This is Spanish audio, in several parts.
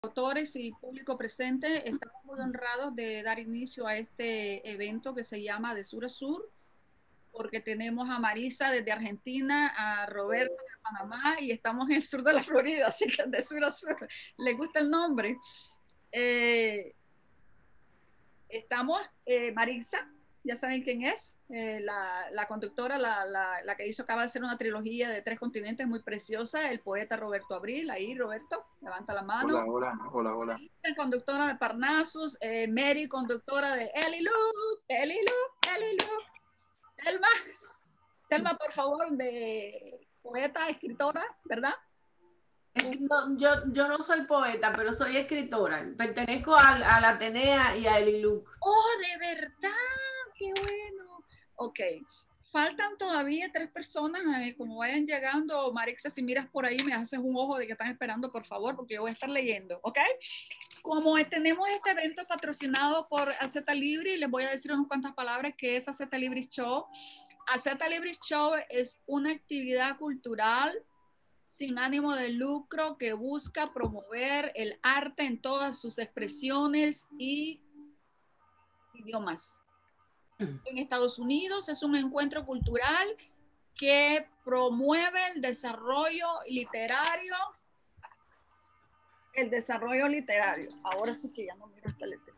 Autores y público presente, estamos muy honrados de dar inicio a este evento que se llama De Sur a Sur, porque tenemos a Marisa desde Argentina, a Roberto de Panamá y estamos en el sur de la Florida, así que de sur a sur. ¿Les gusta el nombre? Estamos, Marisa, ya saben quién es, la conductora, la que acaba de hacer una trilogía de 3 continentes muy preciosa, el poeta Roberto Abril. Ahí, Roberto, levanta la mano. Hola. Conductora de Parnassus, Mary, conductora de Elilu, Telma, Telma, por favor, de poeta, escritora, ¿verdad? No, yo no soy poeta, pero soy escritora. Pertenezco a la Atenea y a Eliluc. ¡Oh, de verdad! ¡Qué bueno! Ok. Faltan todavía 3 personas, como vayan llegando. Marixa, si miras por ahí, me haces un ojo de que están esperando, por favor, porque yo voy a estar leyendo, ¿ok? Como tenemos este evento patrocinado por Aceta Libre, les voy a decir unas cuantas palabras que es Aceta Libre Show. Aceta Libre Show es una actividad cultural sin ánimo de lucro que busca promover el arte en todas sus expresiones y idiomas. En Estados Unidos es un encuentro cultural que promueve el desarrollo literario. Ahora sí que ya no miro esta letra.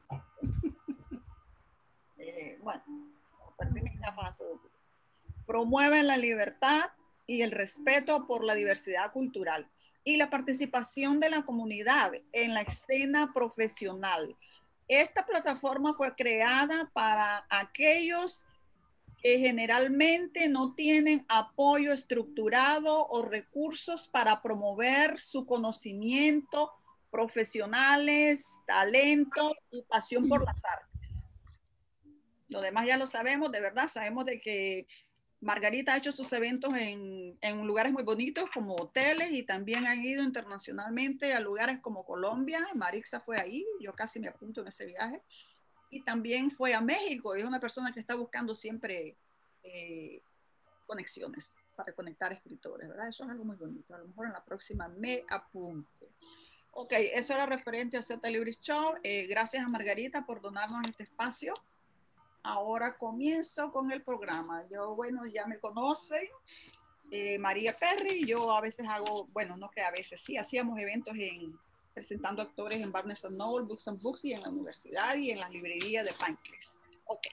Bueno, perdí mis gafas. Promueve la libertad y el respeto por la diversidad cultural y la participación de la comunidad en la escena profesional. Esta plataforma fue creada para aquellos que generalmente no tienen apoyo estructurado o recursos para promover su conocimiento, profesionales, talento y pasión por las artes. Lo demás ya lo sabemos, de verdad, sabemos de que Margarita ha hecho sus eventos en lugares muy bonitos como hoteles y también han ido internacionalmente a lugares como Colombia. Marixa fue ahí, yo casi me apunto en ese viaje. Y también fue a México, es una persona que está buscando siempre conexiones para conectar escritores, ¿verdad? Eso es algo muy bonito, a lo mejor en la próxima me apunto. Ok, eso era referente a Z Libre Show. Gracias a Margarita por donarnos este espacio. Ahora comienzo con el programa. Yo, bueno, ya me conocen, María Perry. Yo a veces hago, bueno, no que a veces, sí, hacíamos eventos presentando actores en Barnes & Noble, Books and Books y en la universidad y en la librería de Pancres. Ok.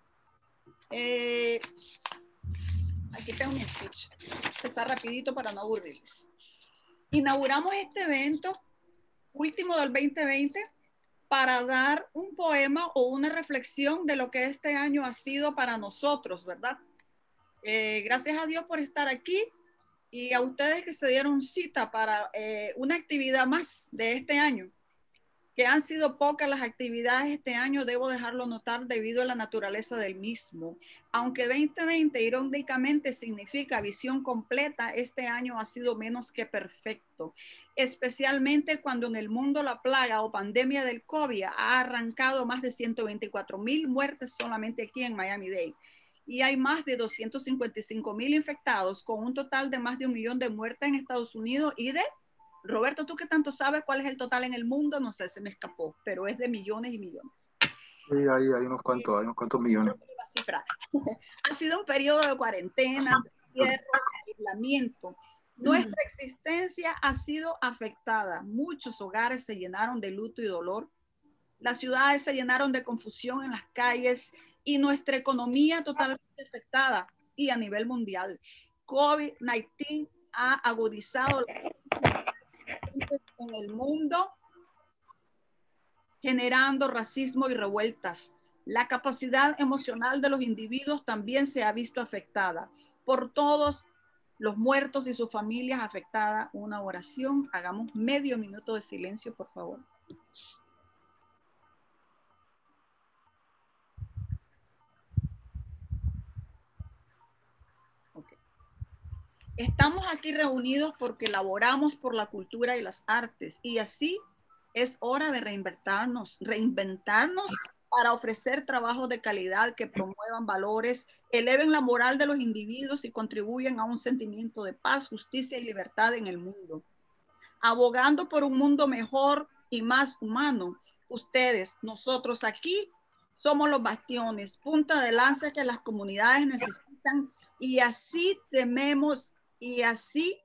Aquí tengo mi speech. Empezar rapidito para no aburrirles. Inauguramos este evento último del 2020 para dar un poema o una reflexión de lo que este año ha sido para nosotros, ¿verdad? Gracias a Dios por estar aquí y a ustedes que se dieron cita para una actividad más de este año, que han sido pocas las actividades este año, debo dejarlo notar debido a la naturaleza del mismo. Aunque 2020 irónicamente significa visión completa, este año ha sido menos que perfecto, especialmente cuando en el mundo la plaga o pandemia del COVID ha arrancado más de 124,000 muertes solamente aquí en Miami-Dade. Y hay más de 255,000 infectados, con un total de más de 1 millón de muertes en Estados Unidos y de... Roberto, tú que tanto sabes cuál es el total en el mundo, no sé, se me escapó, pero es de millones y millones. Sí, hay unos cuantos millones. La cifra. Ha sido un periodo de cuarentena, de encierros, de aislamiento. Nuestra existencia ha sido afectada. Muchos hogares se llenaron de luto y dolor. Las ciudades se llenaron de confusión en las calles y nuestra economía totalmente afectada y a nivel mundial. COVID-19 ha agudizado la en el mundo, generando racismo y revueltas. La capacidad emocional de los individuos también se ha visto afectada. Por todos los muertos y sus familias afectadas, una oración. Hagamos medio minuto de silencio, por favor. Okay. Estamos aquí reunidos porque laboramos por la cultura y las artes y así es hora de reinventarnos para ofrecer trabajos de calidad que promuevan valores, eleven la moral de los individuos y contribuyan a un sentimiento de paz, justicia y libertad en el mundo. Abogando por un mundo mejor y más humano. Ustedes, nosotros aquí, somos los bastiones, punta de lanza que las comunidades necesitan, y así tememos, y así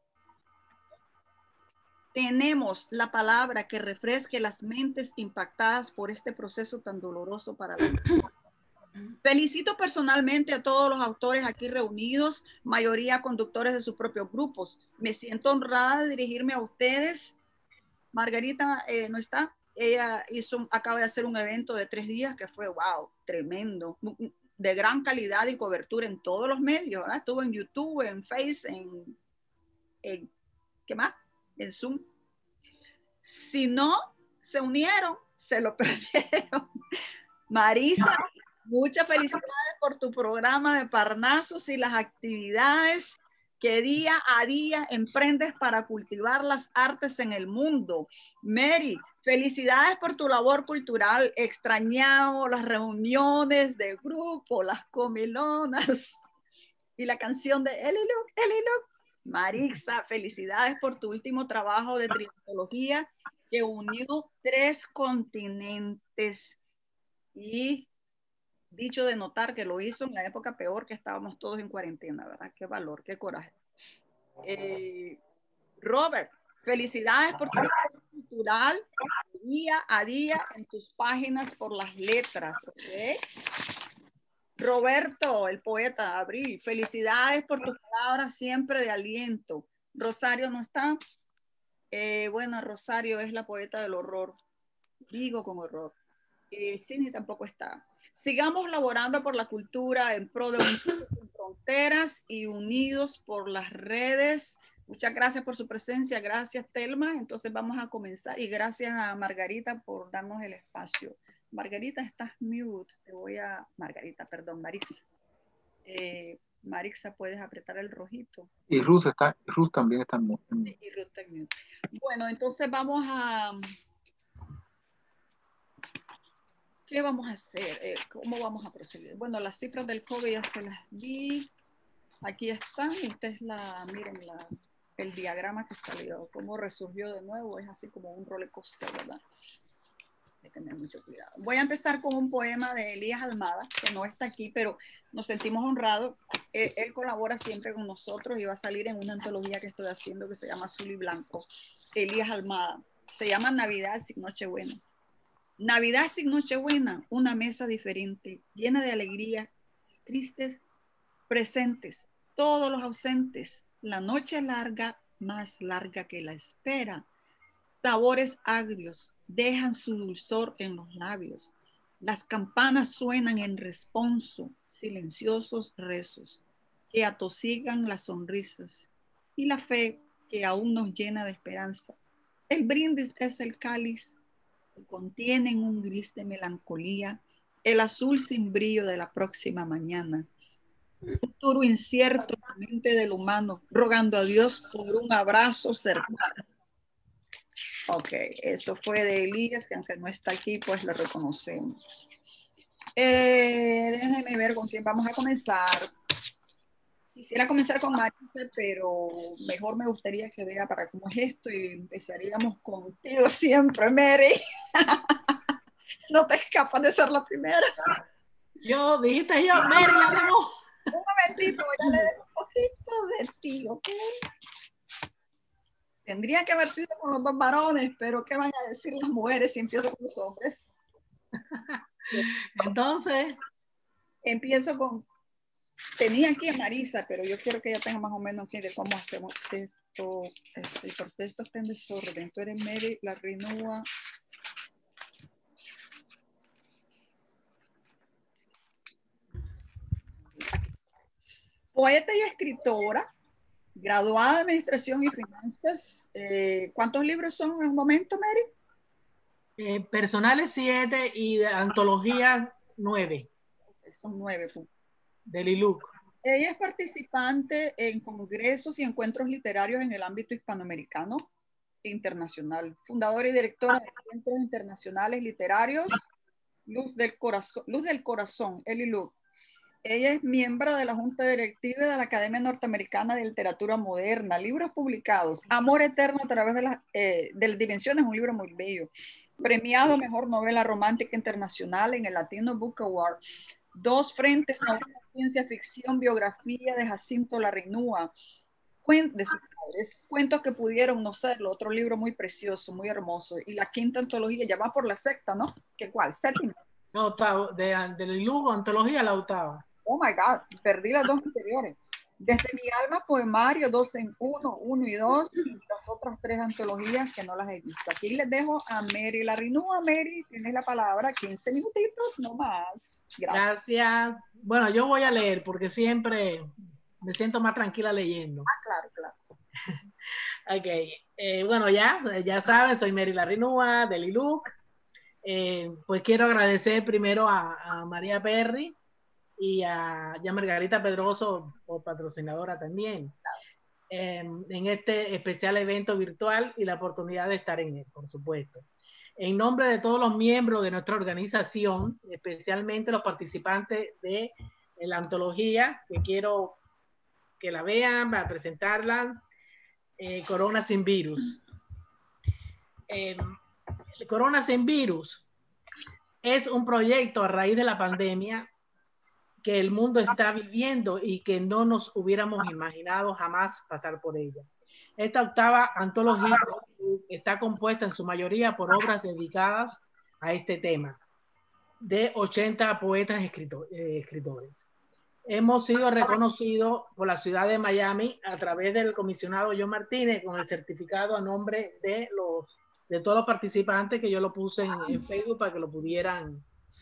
tenemos la palabra que refresque las mentes impactadas por este proceso tan doloroso para la vida. Felicito personalmente a todos los autores aquí reunidos, mayoría conductores de sus propios grupos. Me siento honrada de dirigirme a ustedes. Margarita no está. Ella acaba de hacer un evento de 3 días que fue, wow, tremendo, de gran calidad y cobertura en todos los medios, ¿verdad? Estuvo en YouTube, en Face, en ¿qué más? En Zoom. Si no se unieron, se lo perdieron. Marisa, muchas felicidades por tu programa de Parnasos y las actividades que día a día emprendes para cultivar las artes en el mundo. Mary, felicidades por tu labor cultural. Extrañamos las reuniones de grupo, las comilonas y la canción de Eli Luke, Eli Luke. Marixa, felicidades por tu último trabajo de triantología que unió 3 continentes. Y dicho de notar que lo hizo en la época peor, que estábamos todos en cuarentena, ¿verdad? Qué valor, qué coraje. Robert, felicidades por tu labor cultural día a día en tus páginas por las letras, ¿ok? Roberto, el poeta, Abril, felicidades por tus palabras siempre de aliento. Rosario no está. Bueno, Rosario es la poeta del horror. Digo con horror. Cindy tampoco está. Sigamos laborando por la cultura en pro de Unidos sin Fronteras y unidos por las redes. Muchas gracias por su presencia. Gracias, Telma. Entonces vamos a comenzar. Y gracias a Margarita por darnos el espacio. Margarita, estás mute. Te voy a... Margarita, perdón, Marixa. Marixa, puedes apretar el rojito. Y Ruth también está en mute. Sí, y Ruth está en mute. Bueno, entonces vamos a... ¿Qué vamos a hacer? ¿Cómo vamos a proceder? Bueno, las cifras del COVID ya se las di. Aquí están. Esta es miren, el diagrama que salió. Cómo resurgió de nuevo. Es así como un roller coaster, ¿verdad? Hay que tener mucho cuidado. Voy a empezar con un poema de Elías Almada, que no está aquí, pero nos sentimos honrados. Él colabora siempre con nosotros y va a salir en una antología que estoy haciendo que se llama Azul y Blanco. Elías Almada. Se llama Navidad sin Nochebuena. Navidad sin Nochebuena, una mesa diferente, llena de alegría, tristes, presentes, todos los ausentes, la noche larga, más larga que la espera, sabores agrios, dejan su dulzor en los labios, las campanas suenan en responso, silenciosos rezos, que atosigan las sonrisas, y la fe que aún nos llena de esperanza. El brindis es el cáliz, contienen un gris de melancolía, el azul sin brillo de la próxima mañana. Un futuro incierto en la mente del humano, rogando a Dios por un abrazo cercano. Ok, eso fue de Elías, que aunque no está aquí, pues lo reconocemos. Déjenme ver con quién vamos a comenzar. Quisiera comenzar con Marisa, pero mejor me gustaría que vea para cómo es esto y empezaríamos contigo siempre, Mary. No te escapas de ser la primera. Dijiste yo, Mary, la demo. Un momentito, voy a leer un poquito de ti, ¿ok? Tendría que haber sido con los 2 varones, pero ¿qué van a decir las mujeres si empiezo con los hombres? Entonces, empiezo con... Tenía aquí a Marisa, pero yo quiero que ella tenga más o menos aquí de cómo hacemos esto. Porque esto está en desorden. Tú eres Mary, la Rinúa. Poeta y escritora, graduada de Administración y Finanzas. ¿Cuántos libros son en el momento, Mary? personales 7 y de antología 9. Son 9. De Liluc. Ella es participante en congresos y encuentros literarios en el ámbito hispanoamericano e internacional. Fundadora y directora de Centros Internacionales Literarios, Luz del Corazón, Eli Luke. Ella es miembro de la Junta Directiva de la Academia Norteamericana de Literatura Moderna. Libros publicados. Amor Eterno a través de las dimensiones, un libro muy bello. premiado Mejor Novela Romántica Internacional en el Latino Book Award. 2 frentes, novela, ciencia ficción, biografía de Jacinto Larrinúa, de sus padres, cuentos que pudieron no serlo, otro libro muy precioso, muy hermoso. Y la 5ª antología, ya va por la 6ª, ¿no? ¿Qué cuál? 7ª. No, octavo, de Lugo, antología, la 8ª. Oh my God, perdí las 2 anteriores. Desde mi alma, poemario, 2 en 1, 1 y 2, y las otras 3 antologías que no las he visto. Aquí les dejo a Mary Larrinúa. Mary, tienes la palabra, 15 minutitos, no más. Gracias. Gracias. Bueno, yo voy a leer porque siempre me siento más tranquila leyendo. Ah, claro, claro. Ok, bueno, ya saben, soy Mary Larrinúa, de Liluc. Pues quiero agradecer primero a María Perry y a Margarita Pedroso, por patrocinadora también, en este especial evento virtual y la oportunidad de estar en él, por supuesto. En nombre de todos los miembros de nuestra organización, especialmente los participantes de la antología, que quiero que la vean, para presentarla, Corona sin Virus. Corona sin Virus es un proyecto a raíz de la pandemia que el mundo está viviendo y que no nos hubiéramos imaginado jamás pasar por ella. Esta 8ª antología está compuesta en su mayoría por obras dedicadas a este tema, de 80 poetas escritores. Hemos sido reconocidos por la ciudad de Miami a través del comisionado John Martínez con el certificado a nombre de todos los participantes, que yo lo puse en Facebook para que lo pudieran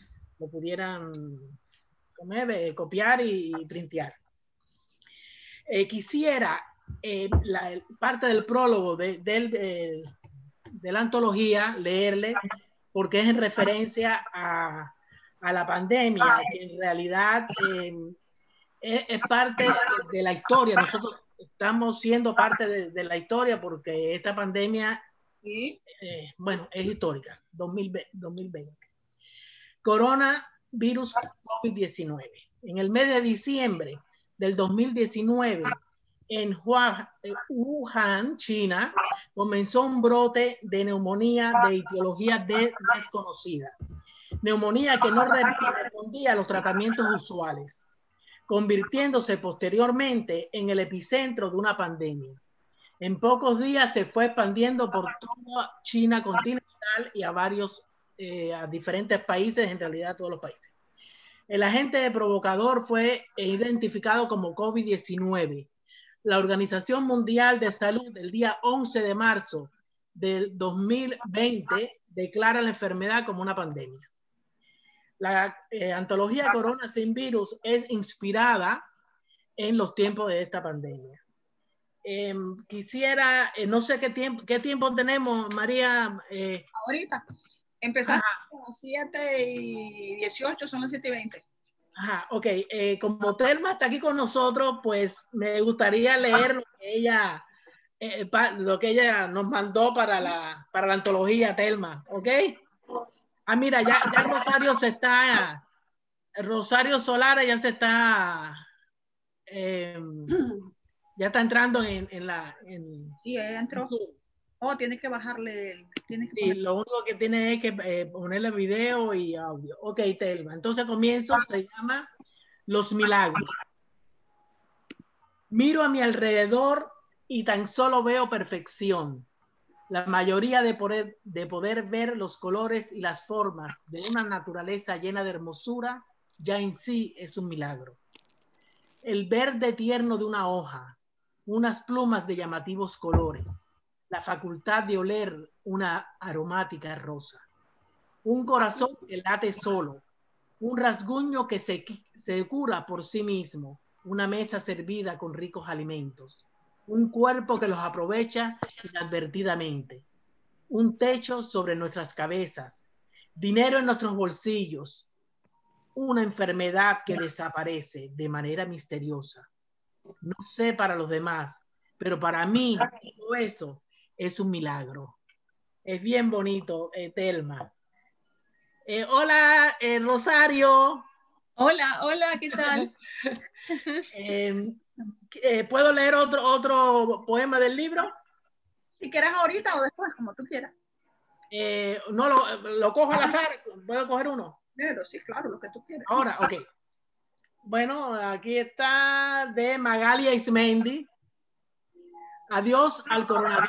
copiar y printear. Quisiera parte del prólogo de la antología leerle, porque es en referencia a la pandemia, que en realidad es parte de la historia. Nosotros estamos siendo parte de la historia porque esta pandemia, ¿Sí? Bueno, es histórica, 2020. Coronavirus COVID-19. En el mes de diciembre del 2019, en Wuhan, China, comenzó un brote de neumonía de etiología desconocida. Neumonía que no respondía a los tratamientos usuales, convirtiéndose posteriormente en el epicentro de una pandemia. En pocos días se fue expandiendo por toda China continental y a diferentes países, en realidad todos los países. El agente provocador fue identificado como COVID-19. La Organización Mundial de Salud, el día 11 de marzo del 2020, declara la enfermedad como una pandemia. La antología Corona sin Virus es inspirada en los tiempos de esta pandemia. Quisiera, no sé qué tiempo tenemos, María. Ahorita. Empezamos a las 7:18, son las 7:20. Ajá, ok. Como Telma está aquí con nosotros, pues me gustaría leer lo que ella nos mandó para la antología, Telma, ¿ok? Ah, mira, ya Rosario Solares ya se está, ya está entrando en la... Sí, ella entró. Oh, tiene que bajarle. Sí, lo único que tiene es que ponerle video y audio. Ok, Telma. Entonces comienzo, se llama Los Milagros. Miro a mi alrededor y tan solo veo perfección. La mayoría de poder ver los colores y las formas de una naturaleza llena de hermosura ya en sí es un milagro. El verde tierno de una hoja, unas plumas de llamativos colores, la facultad de oler una aromática rosa, un corazón que late solo, un rasguño que se cura por sí mismo, una mesa servida con ricos alimentos, un cuerpo que los aprovecha inadvertidamente, un techo sobre nuestras cabezas, dinero en nuestros bolsillos, una enfermedad que desaparece de manera misteriosa. No sé para los demás, pero para mí todo eso es un milagro. Es bien bonito, Telma. Hola, Rosario. Hola, ¿qué tal? ¿Puedo leer otro poema del libro? Si quieres ahorita o después, como tú quieras. No, lo cojo al azar. ¿Puedo coger uno? Pero sí, claro, lo que tú quieres. Ahora, ok. Bueno, aquí está de Magalia Ismendi. Adiós al coronavirus.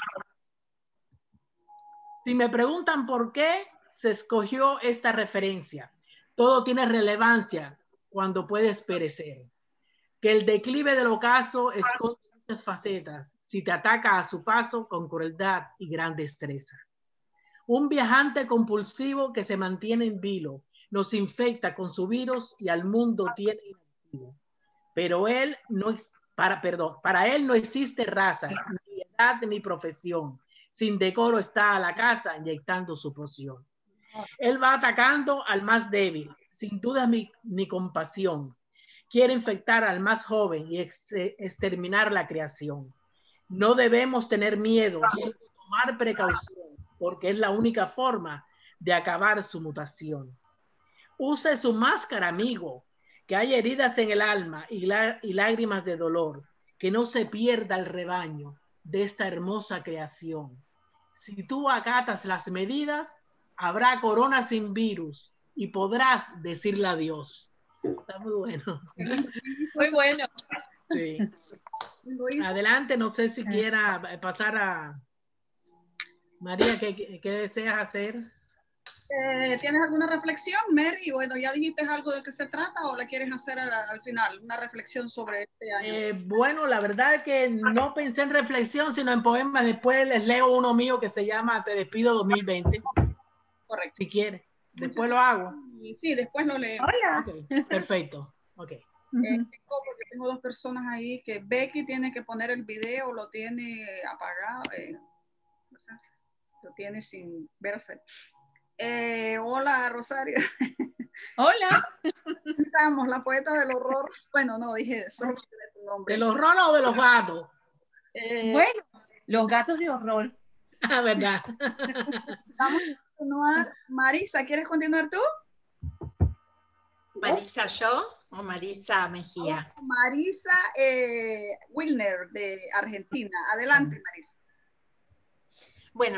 Si me preguntan por qué se escogió esta referencia, todo tiene relevancia cuando puedes perecer. Que el declive del ocaso esconde muchas facetas si te ataca a su paso con crueldad y gran destreza. Un viajante compulsivo que se mantiene en vilo, nos infecta con su virus y al mundo tiene inactivo. Pero él no es, para él no existe raza, ni edad, ni profesión. Sin decoro está a la casa inyectando su poción. Él va atacando al más débil, sin duda ni compasión. Quiere infectar al más joven y exterminar la creación. No debemos tener miedo, sino tomar precaución, porque es la única forma de acabar su mutación. Use su máscara, amigo, que hay heridas en el alma y lágrimas de dolor, que no se pierda el rebaño de esta hermosa creación. Si tú acatas las medidas, habrá corona sin virus y podrás decirle adiós. Está muy bueno. Muy bueno. Sí. Adelante, no sé si quiera pasar a María, ¿qué deseas hacer? ¿Tienes alguna reflexión, Mary? Bueno, ¿ya dijiste algo de qué se trata o la quieres hacer al final? Una reflexión sobre este año. Bueno, la verdad es que no pensé en reflexión, sino en poemas. Después les leo uno mío que se llama Te despido 2020. Correcto. Si quieres. Después lo hago. Sí, después lo leemos. Hola. Okay, perfecto. Okay. Porque tengo dos personas ahí que Becky tiene que poner el video, lo tiene apagado, lo tiene sin verse. Hola, Rosario. Hola. Estamos, la poeta del horror. Bueno, no, dije solo de tu nombre. ¿De los ronos o de los gatos? Bueno, los gatos de horror. Ah, verdad. Vamos a continuar. Marisa, ¿quieres continuar tú? ¿Marisa yo o Marisa Mejía? Marisa Wilner, de Argentina. Adelante, Marisa. Bueno,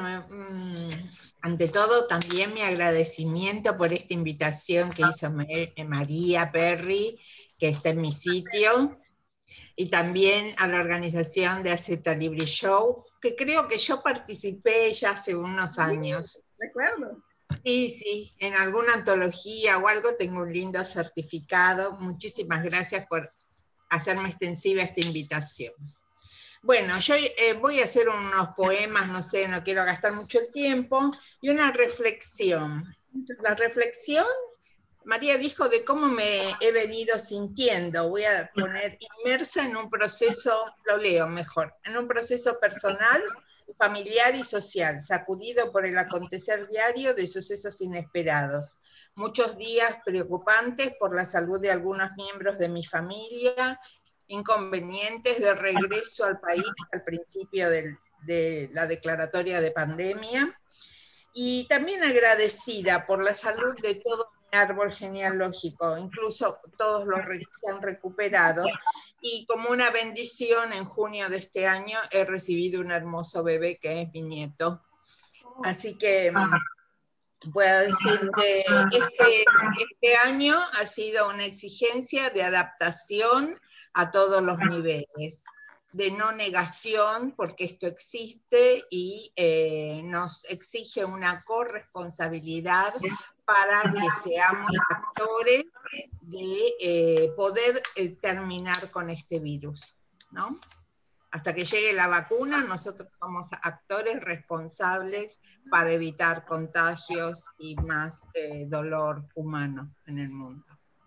ante todo también mi agradecimiento por esta invitación que hizo María Perry, que está en mi sitio, y también a la organización de Acepta Libre Show, que creo que yo participé ya hace unos años. Recuerdo. Sí, en alguna antología o algo tengo un lindo certificado. Muchísimas gracias por hacerme extensiva esta invitación. Bueno, yo voy a hacer unos poemas, no sé, no quiero gastar mucho el tiempo, y una reflexión. La reflexión, María dijo de cómo me he venido sintiendo. Voy a poner inmersa en un proceso, lo leo mejor, en un proceso personal, familiar y social, sacudido por el acontecer diario de sucesos inesperados. Muchos días preocupantes por la salud de algunos miembros de mi familia, inconvenientes de regreso al país al principio de la declaratoria de pandemia, y también agradecida por la salud de todo mi árbol genealógico, incluso todos los que se han recuperado, y como una bendición en junio de este año he recibido un hermoso bebé que es mi nieto. Así que puedo decir que este año ha sido una exigencia de adaptación a todos los niveles, de no negación, porque esto existe y nos exige una corresponsabilidad para que seamos actores de poder terminar con este virus, ¿no? Hasta que llegue la vacuna, nosotros somos actores responsables para evitar contagios y más dolor humano en el mundo.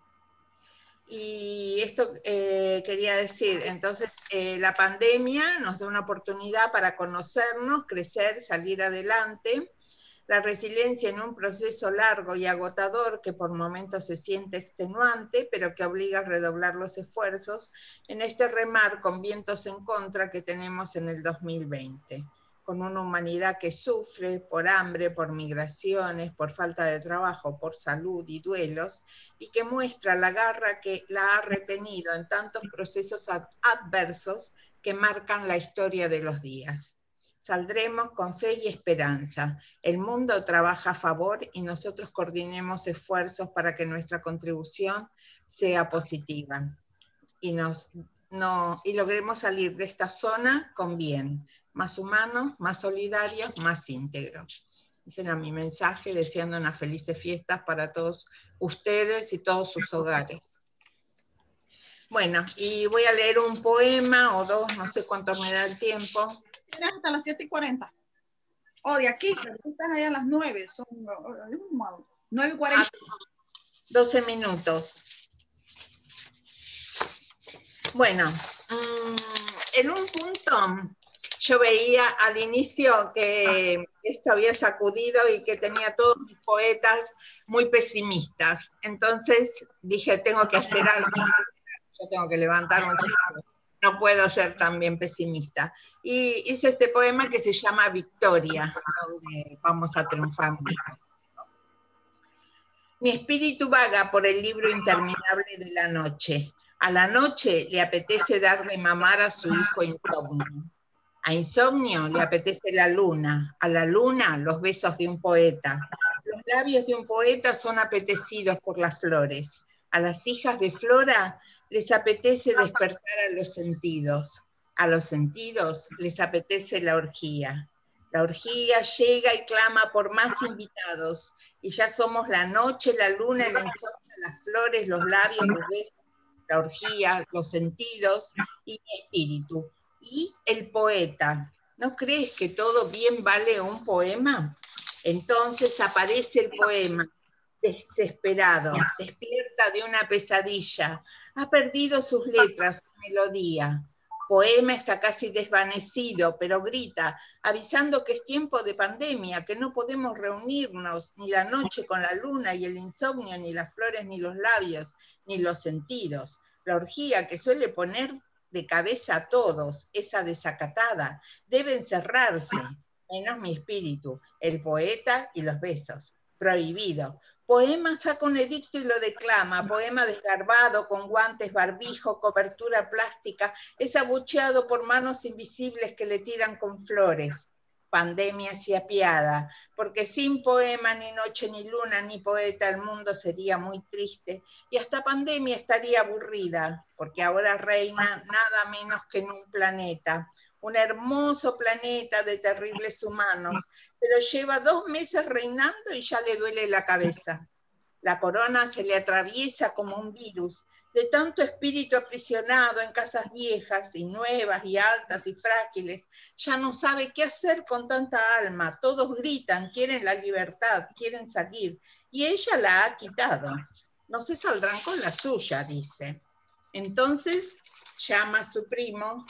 Y esto quería decir, entonces la pandemia nos da una oportunidad para conocernos, crecer, salir adelante. La resiliencia en un proceso largo y agotador que por momentos se siente extenuante, pero que obliga a redoblar los esfuerzos en este remar con vientos en contra que tenemos en el 2020, con una humanidad que sufre por hambre, por migraciones, por falta de trabajo, por salud y duelos, y que muestra la garra que la ha retenido en tantos procesos adversos que marcan la historia de los días. Saldremos con fe y esperanza. El mundo trabaja a favor y nosotros coordinemos esfuerzos para que nuestra contribución sea positiva y logremos salir de esta zona con bien, más humanos, más solidarios, más íntegros. Ese era mi mensaje, deseando unas felices fiestas para todos ustedes y todos sus hogares. Bueno, y voy a leer un poema o dos, no sé cuánto me da el tiempo. Tienes hasta las 7:40. O de aquí, están allá a las 9, son 9:40. 12 minutos. Bueno, en un punto yo veía al inicio que esto había sacudido y que tenía todos mis poetas muy pesimistas. Entonces dije, tengo que hacer algo. Yo tengo que levantar un ciclo. No puedo ser también pesimista. Y hice este poema que se llama Victoria, donde vamos a triunfar. Mi espíritu vaga por el libro interminable de la noche. A la noche le apetece dar de mamar a su hijo insomnio. A insomnio le apetece la luna. A la luna los besos de un poeta. Los labios de un poeta son apetecidos por las flores. A las hijas de Flora les apetece despertar a los sentidos. A los sentidos les apetece la orgía. La orgía llega y clama por más invitados. Y ya somos la noche, la luna, el insomnio, las flores, los labios, los besos, la orgía, los sentidos y mi espíritu. Y el poeta. ¿No crees que todo bien vale un poema? Entonces aparece el poema, desesperado, despierta de una pesadilla, ha perdido sus letras, su melodía. Poema está casi desvanecido, pero grita, avisando que es tiempo de pandemia, que no podemos reunirnos, ni la noche con la luna y el insomnio, ni las flores, ni los labios, ni los sentidos. La orgía que suele poner de cabeza a todos, esa desacatada, debe encerrarse, menos mi espíritu, el poeta y los besos. Prohibido. Poema saca un edicto y lo declama, poema desgarbado, con guantes, barbijo, cobertura plástica, es abucheado por manos invisibles que le tiran con flores. Pandemia se apiada, porque sin poema, ni noche, ni luna, ni poeta, el mundo sería muy triste, y hasta pandemia estaría aburrida, porque ahora reina nada menos que en un planeta, un hermoso planeta de terribles humanos, pero lleva 2 meses reinando y ya le duele la cabeza. La corona se le atraviesa como un virus, de tanto espíritu aprisionado en casas viejas y nuevas y altas y frágiles, ya no sabe qué hacer con tanta alma, todos gritan, quieren la libertad, quieren salir, y ella la ha quitado. No se saldrán con la suya, dice. Entonces llama a su primo,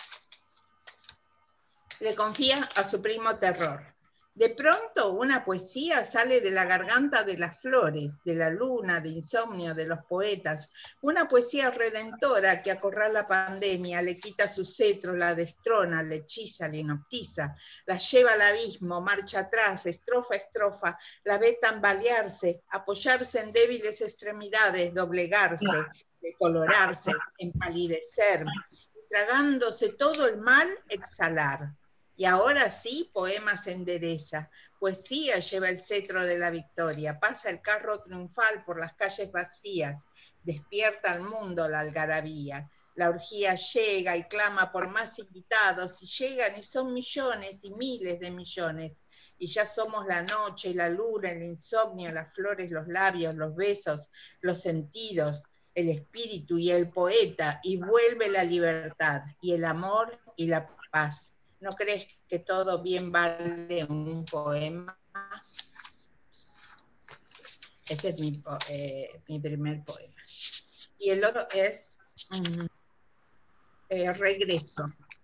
le confía a su primo terror. De pronto una poesía sale de la garganta de las flores, de la luna, de insomnio, de los poetas. Una poesía redentora que acorrala la pandemia, le quita su cetro, la destrona, la hechiza, la hipnotiza, la lleva al abismo, marcha atrás, estrofa a estrofa, la ve tambalearse, apoyarse en débiles extremidades, doblegarse, decolorarse, empalidecer, tragándose todo el mal, exhalar. Y ahora sí, poema se endereza, poesía lleva el cetro de la victoria, pasa el carro triunfal por las calles vacías, despierta al mundo la algarabía. La orgía llega y clama por más invitados, y llegan y son millones y miles de millones. Y ya somos la noche, la luna, el insomnio, las flores, los labios, los besos, los sentidos, el espíritu y el poeta, y vuelve la libertad, y el amor y la paz. ¿No crees que todo bien vale un poema? Ese es mi primer poema. Y el otro es Regreso.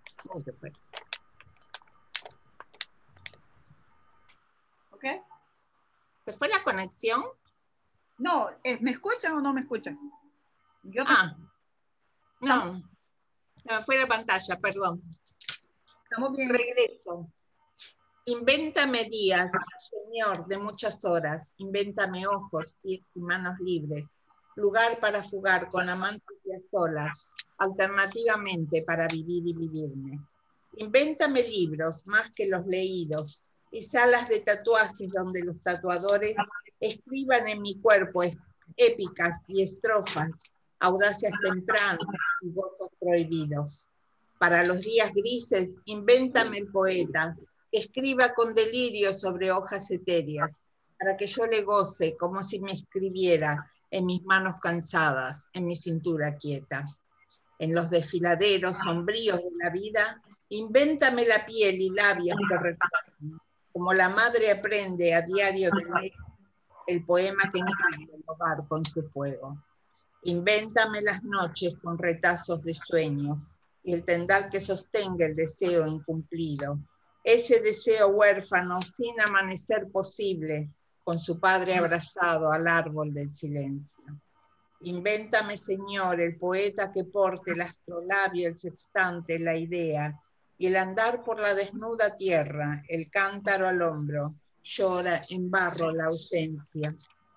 ¿Ok? ¿Se fue la conexión? No, ¿me escuchan o no me escuchan? Yo no, me fue la pantalla, perdón. Estamos bien. Regreso. Invéntame días, Señor, de muchas horas. Invéntame ojos, pies y manos libres. Lugar para fugar con amantes y a solas. Alternativamente para vivir y vivirme. Invéntame libros más que los leídos y salas de tatuajes donde los tatuadores escriban en mi cuerpo épicas y estrofas, audacias tempranas y gozos prohibidos. Para los días grises, invéntame el poeta, que escriba con delirio sobre hojas etéreas, para que yo le goce como si me escribiera en mis manos cansadas, en mi cintura quieta. En los desfiladeros sombríos de la vida, invéntame la piel y labios que recuerden, como la madre aprende a diario de leer el poema que encarga el hogar con su fuego. Invéntame las noches con retazos de sueños y el tendal que sostenga el deseo incumplido, ese deseo huérfano sin amanecer posible, con su padre abrazado al árbol del silencio. Invéntame, Señor, el poeta que porte el astrolabio, el sextante, la idea, y el andar por la desnuda tierra, el cántaro al hombro, llora en barro la ausencia.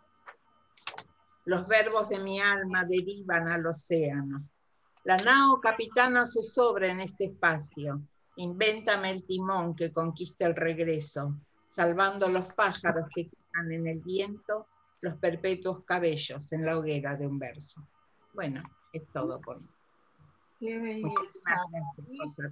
Los verbos de mi alma derivan al océano. La nao capitana zozobra en este espacio. Invéntame el timón que conquista el regreso, salvando los pájaros que quedan en el viento, los perpetuos cabellos en la hoguera de un verso. Bueno, es todo por mí. Qué belleza.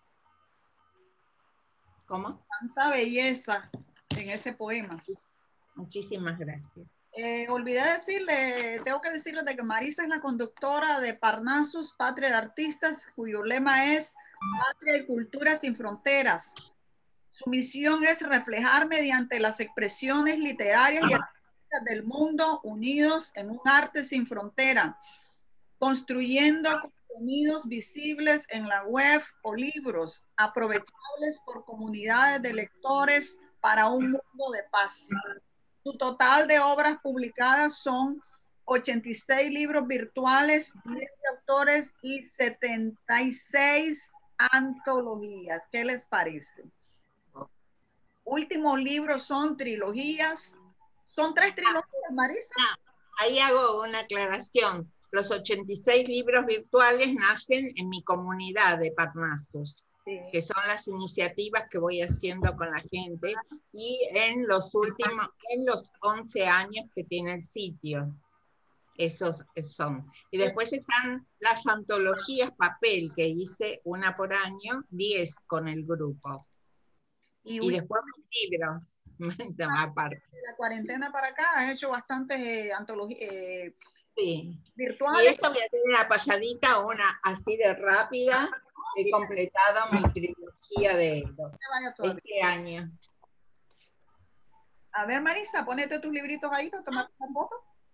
¿Cómo? Tanta belleza en ese poema. Muchísimas gracias. Olvidé decirle, tengo que decirle de que Marisa es la conductora de Parnassus, Patria de Artistas, cuyo lema es Patria y Cultura sin Fronteras. Su misión es reflejar mediante las expresiones literarias y artísticas del mundo unidos en un arte sin frontera, construyendo contenidos visibles en la web o libros, aprovechables por comunidades de lectores para un mundo de paz. Su total de obras publicadas son 86 libros virtuales, 10 autores y 76 antologías. ¿Qué les parece? Últimos libros son trilogías. ¿Son 3 trilogías, Marisa? Ahí hago una aclaración. Los 86 libros virtuales nacen en mi comunidad de Parnassus, sí, que son las iniciativas que voy haciendo con la gente, y en los 11 años que tiene el sitio. Esos son. Y después están las antologías papel, que hice una por año, 10 con el grupo. Y después los libros. Aparte. La cuarentena para acá has hecho bastantes antologías sí, virtuales. Y esto voy a tener una pasadita, una así de rápida. He completado mi trilogía de este año. A ver, Marisa, ponete tus libritos ahí para tomar una foto.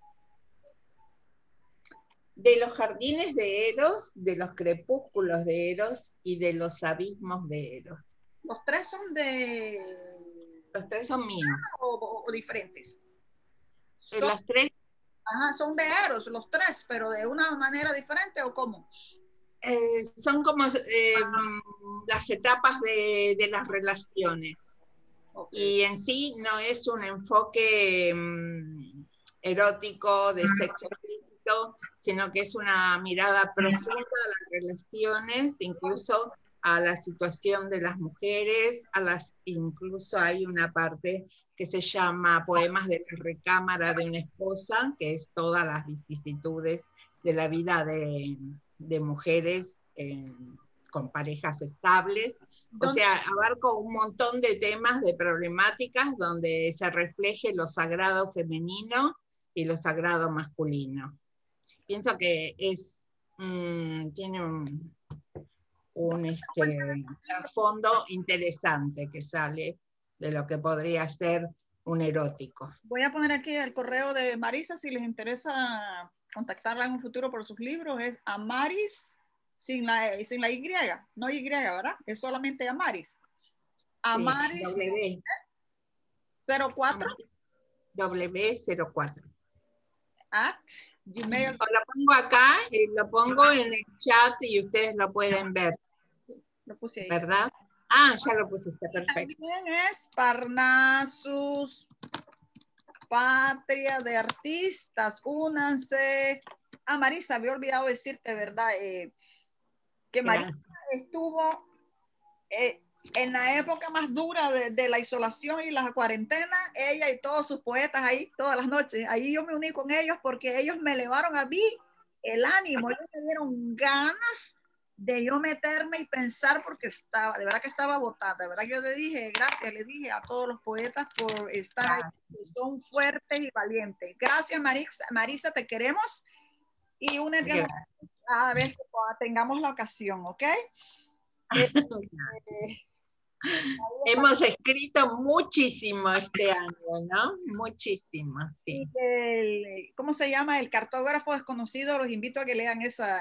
De los jardines de Eros, de los crepúsculos de Eros y de los abismos de Eros. ¿Los 3 son de...? Los 3 son míos. ¿O diferentes? Los 3. Ajá, son de Eros, los 3, pero de una manera diferente, ¿o cómo? Son como las etapas de las relaciones. Okay. Y en sí no es un enfoque erótico, de sexo explícito, sino que es una mirada profunda a las relaciones, incluso a la situación de las mujeres, incluso hay una parte que se llama Poemas de la recámara de una esposa, que es todas las vicisitudes de la vida de mujeres con parejas estables. O sea, abarco un montón de temas, de problemáticas, donde se refleje lo sagrado femenino y lo sagrado masculino. Pienso que tiene un trasfondo interesante que sale de lo que podría ser un erótico. Voy a poner aquí el correo de Marisa, si les interesa contactarla en un futuro por sus libros, es Amaris, sin la Y, no Y, ¿verdad? Es solamente Amaris. Amaris sí, 04. W04. At Gmail. Lo pongo acá, lo pongo en el chat y ustedes lo pueden ver. Lo puse ahí. ¿Verdad? Ah, ya lo puse, está perfecto. También es Parnassus, Patria de Artistas, únanse. Ah, Marisa, había olvidado decirte, ¿verdad? Que Marisa estuvo en la época más dura de la isolación y la cuarentena, ella y todos sus poetas ahí todas las noches, ahí yo me uní con ellos porque ellos me elevaron a mí el ánimo, ellos me dieron ganas de yo meterme y pensar porque estaba, de verdad que estaba agotada, de verdad que yo le dije, gracias, le dije a todos los poetas por estar ahí, que son fuertes y valientes. Gracias, Marisa, te queremos y únete a ver que tengamos la ocasión, ¿ok? Hemos escrito muchísimo este año, ¿no? Muchísimo, sí. ¿Cómo se llama? El cartógrafo desconocido, los invito a que lean ese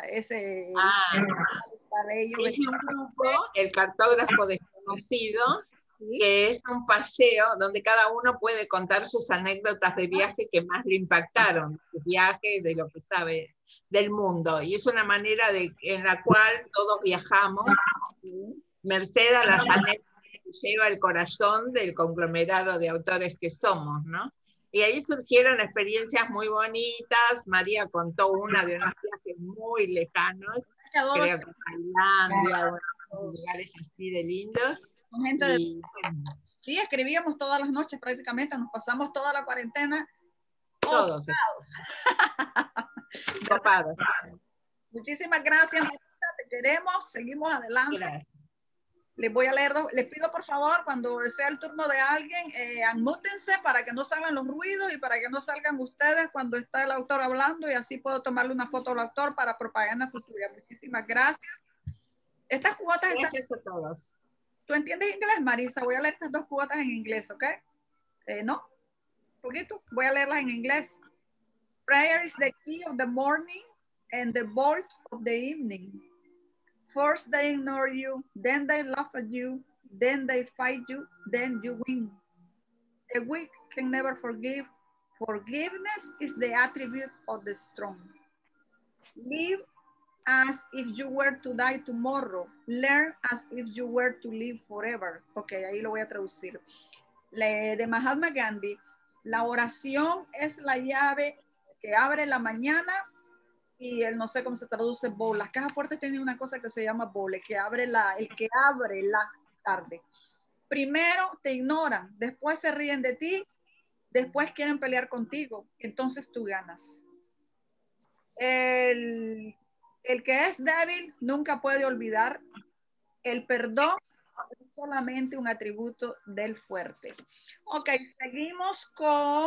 Es un grupo, el cartógrafo desconocido, ¿sí? Que es un paseo donde cada uno puede contar sus anécdotas de viaje que más le impactaron, sus viajes, de lo que sabe del mundo. Y es una manera en la cual todos viajamos, merced a las anécdotas que lleva el corazón del conglomerado de autores que somos, ¿no? Y ahí surgieron experiencias muy bonitas. María contó una de unos viajes muy lejanos, creo que Tailandia, lugares así de lindos. Sí, escribíamos todas las noches prácticamente, nos pasamos toda la cuarentena. Todos. Copados. Muchísimas gracias, Marisa, te queremos, seguimos adelante. Gracias. Les voy a leer, les pido por favor, cuando sea el turno de alguien, anmútense para que no salgan los ruidos y para que no salgan ustedes cuando está el autor hablando y así puedo tomarle una foto al autor para propaganda futura. Muchísimas gracias. Estas cuotas gracias a todos. ¿Tú entiendes inglés, Marisa? Voy a leer estas dos cuotas en inglés, ¿ok? ¿No? ¿Un poquito? Voy a leerlas en inglés. Prayer is the key of the morning and the bolt of the evening. First they ignore you, then they laugh at you, then they fight you, then you win. The weak can never forgive. Forgiveness is the attribute of the strong. Live as if you were to die tomorrow. Learn as if you were to live forever. Ok, ahí lo voy a traducir. De Mahatma Gandhi, la oración es la llave que abre la mañana y el no sé cómo se traduce bowl. Las cajas fuertes tienen una cosa que se llama bowl, el que abre la tarde. Primero te ignoran, después se ríen de ti, después quieren pelear contigo, entonces tú ganas. El que es débil nunca puede olvidar. El perdón es solamente un atributo del fuerte. Ok, seguimos con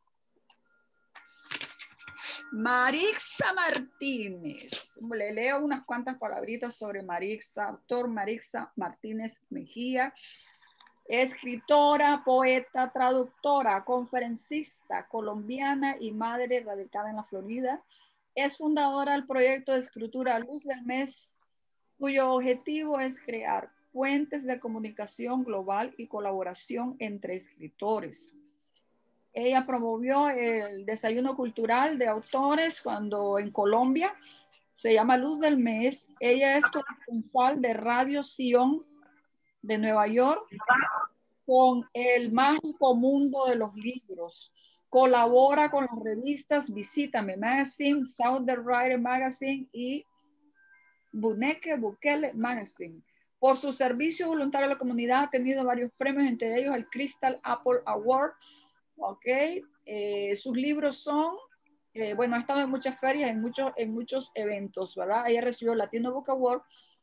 Marixa Martínez. Le leo unas cuantas palabritas sobre Marixa. Doctor Marixa Martínez Mejía. Escritora, poeta, traductora, conferencista colombiana y madre radicada en la Florida. Es fundadora del proyecto de escritura Luz del Mes, cuyo objetivo es crear puentes de comunicación global y colaboración entre escritores. Ella promovió el desayuno cultural de autores cuando en Colombia se llama Luz del Mes. Ella es corresponsal de Radio Sion de Nueva York con el mágico mundo de los libros. Colabora con las revistas Visítame Magazine, Southern Writer Magazine y Buneke Bukele Magazine. Por su servicio voluntario a la comunidad ha tenido varios premios, entre ellos el Crystal Apple Award. Okay. Sus libros son, bueno, ha estado en muchas ferias, en muchos eventos, ¿verdad? Ella recibió el Latino Book Award.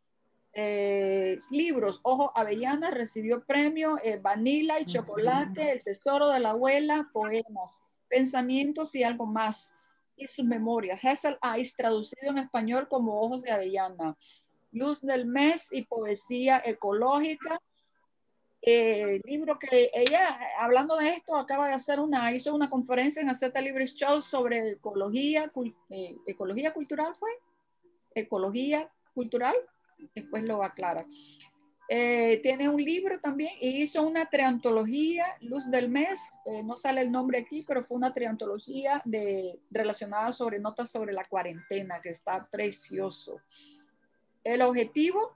Libros, Ojo Avellana, recibió premio, Vanilla y Chocolate, El Tesoro de la Abuela, poemas, Pensamientos y algo más, y sus memorias, Hazel Eyes, traducido en español como Ojos de Avellana, Luz del Mes y Poesía Ecológica. Libro que ella, hablando de esto, acaba de hacer hizo una conferencia en AZ Libre Show sobre ecología cultural, ¿fue? Ecología cultural, después lo aclara. Tiene un libro también y hizo una triantología, Luz del Mes, no sale el nombre aquí, pero fue una triantología relacionada sobre notas sobre la cuarentena, que está precioso. El objetivo,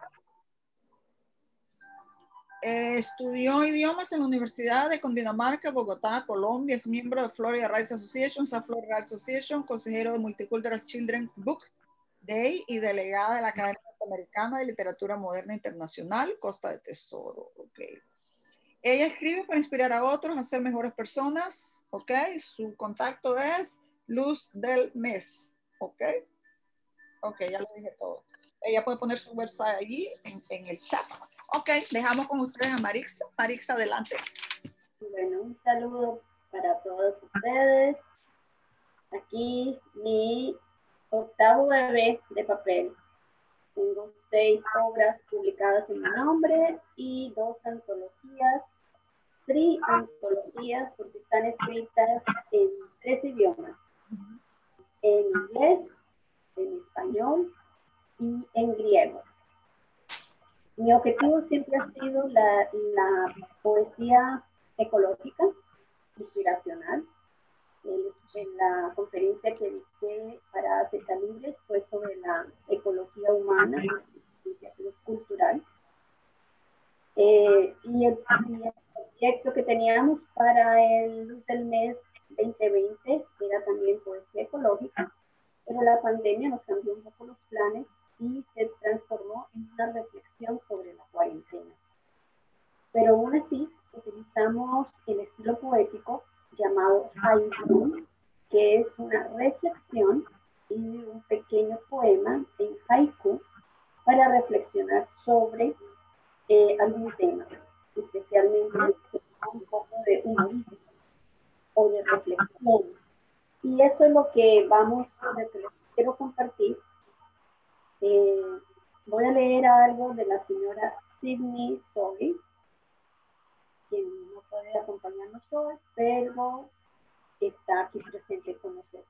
estudió idiomas en la Universidad de Cundinamarca, Bogotá, Colombia, es miembro de Florida Writers Association, South Florida Writers Association, consejero de Multicultural Children Book Day y delegada de la Academia Interamericana de Literatura Moderna Internacional, Costa de Tesoro. Ok. Ella escribe para inspirar a otros a ser mejores personas. Ok. Su contacto es Luz del Mes. Ok. Ok, ya lo dije todo. Ella puede poner su website allí en el chat. Ok, dejamos con ustedes a Marixa. Marixa, adelante. Bueno, un saludo para todos ustedes. Aquí mi 8º bebé de papel. Tengo 6 obras publicadas en mi nombre y 2 antologías, triantologías, porque están escritas en 3 idiomas. En inglés, en español y en griego. Mi objetivo siempre ha sido la poesía ecológica, inspiracional. En la conferencia que dicté para Zeta Libres fue sobre la ecología humana y cultural. Y el proyecto que teníamos para el Luz del Mes 2020 era también poesía ecológica, pero la pandemia nos cambió un poco los planes y se transformó en una reflexión sobre la cuarentena. Pero aún así, utilizamos el estilo poético llamado haiku, que es una reflexión y un pequeño poema en haiku para reflexionar sobre algún tema, especialmente un poco de humorismo o de reflexión. Y eso es lo que les quiero compartir. Voy a leer algo de la señora Sidney Solis, quien no puede acompañarnos hoy, pero está aquí presente con nosotros.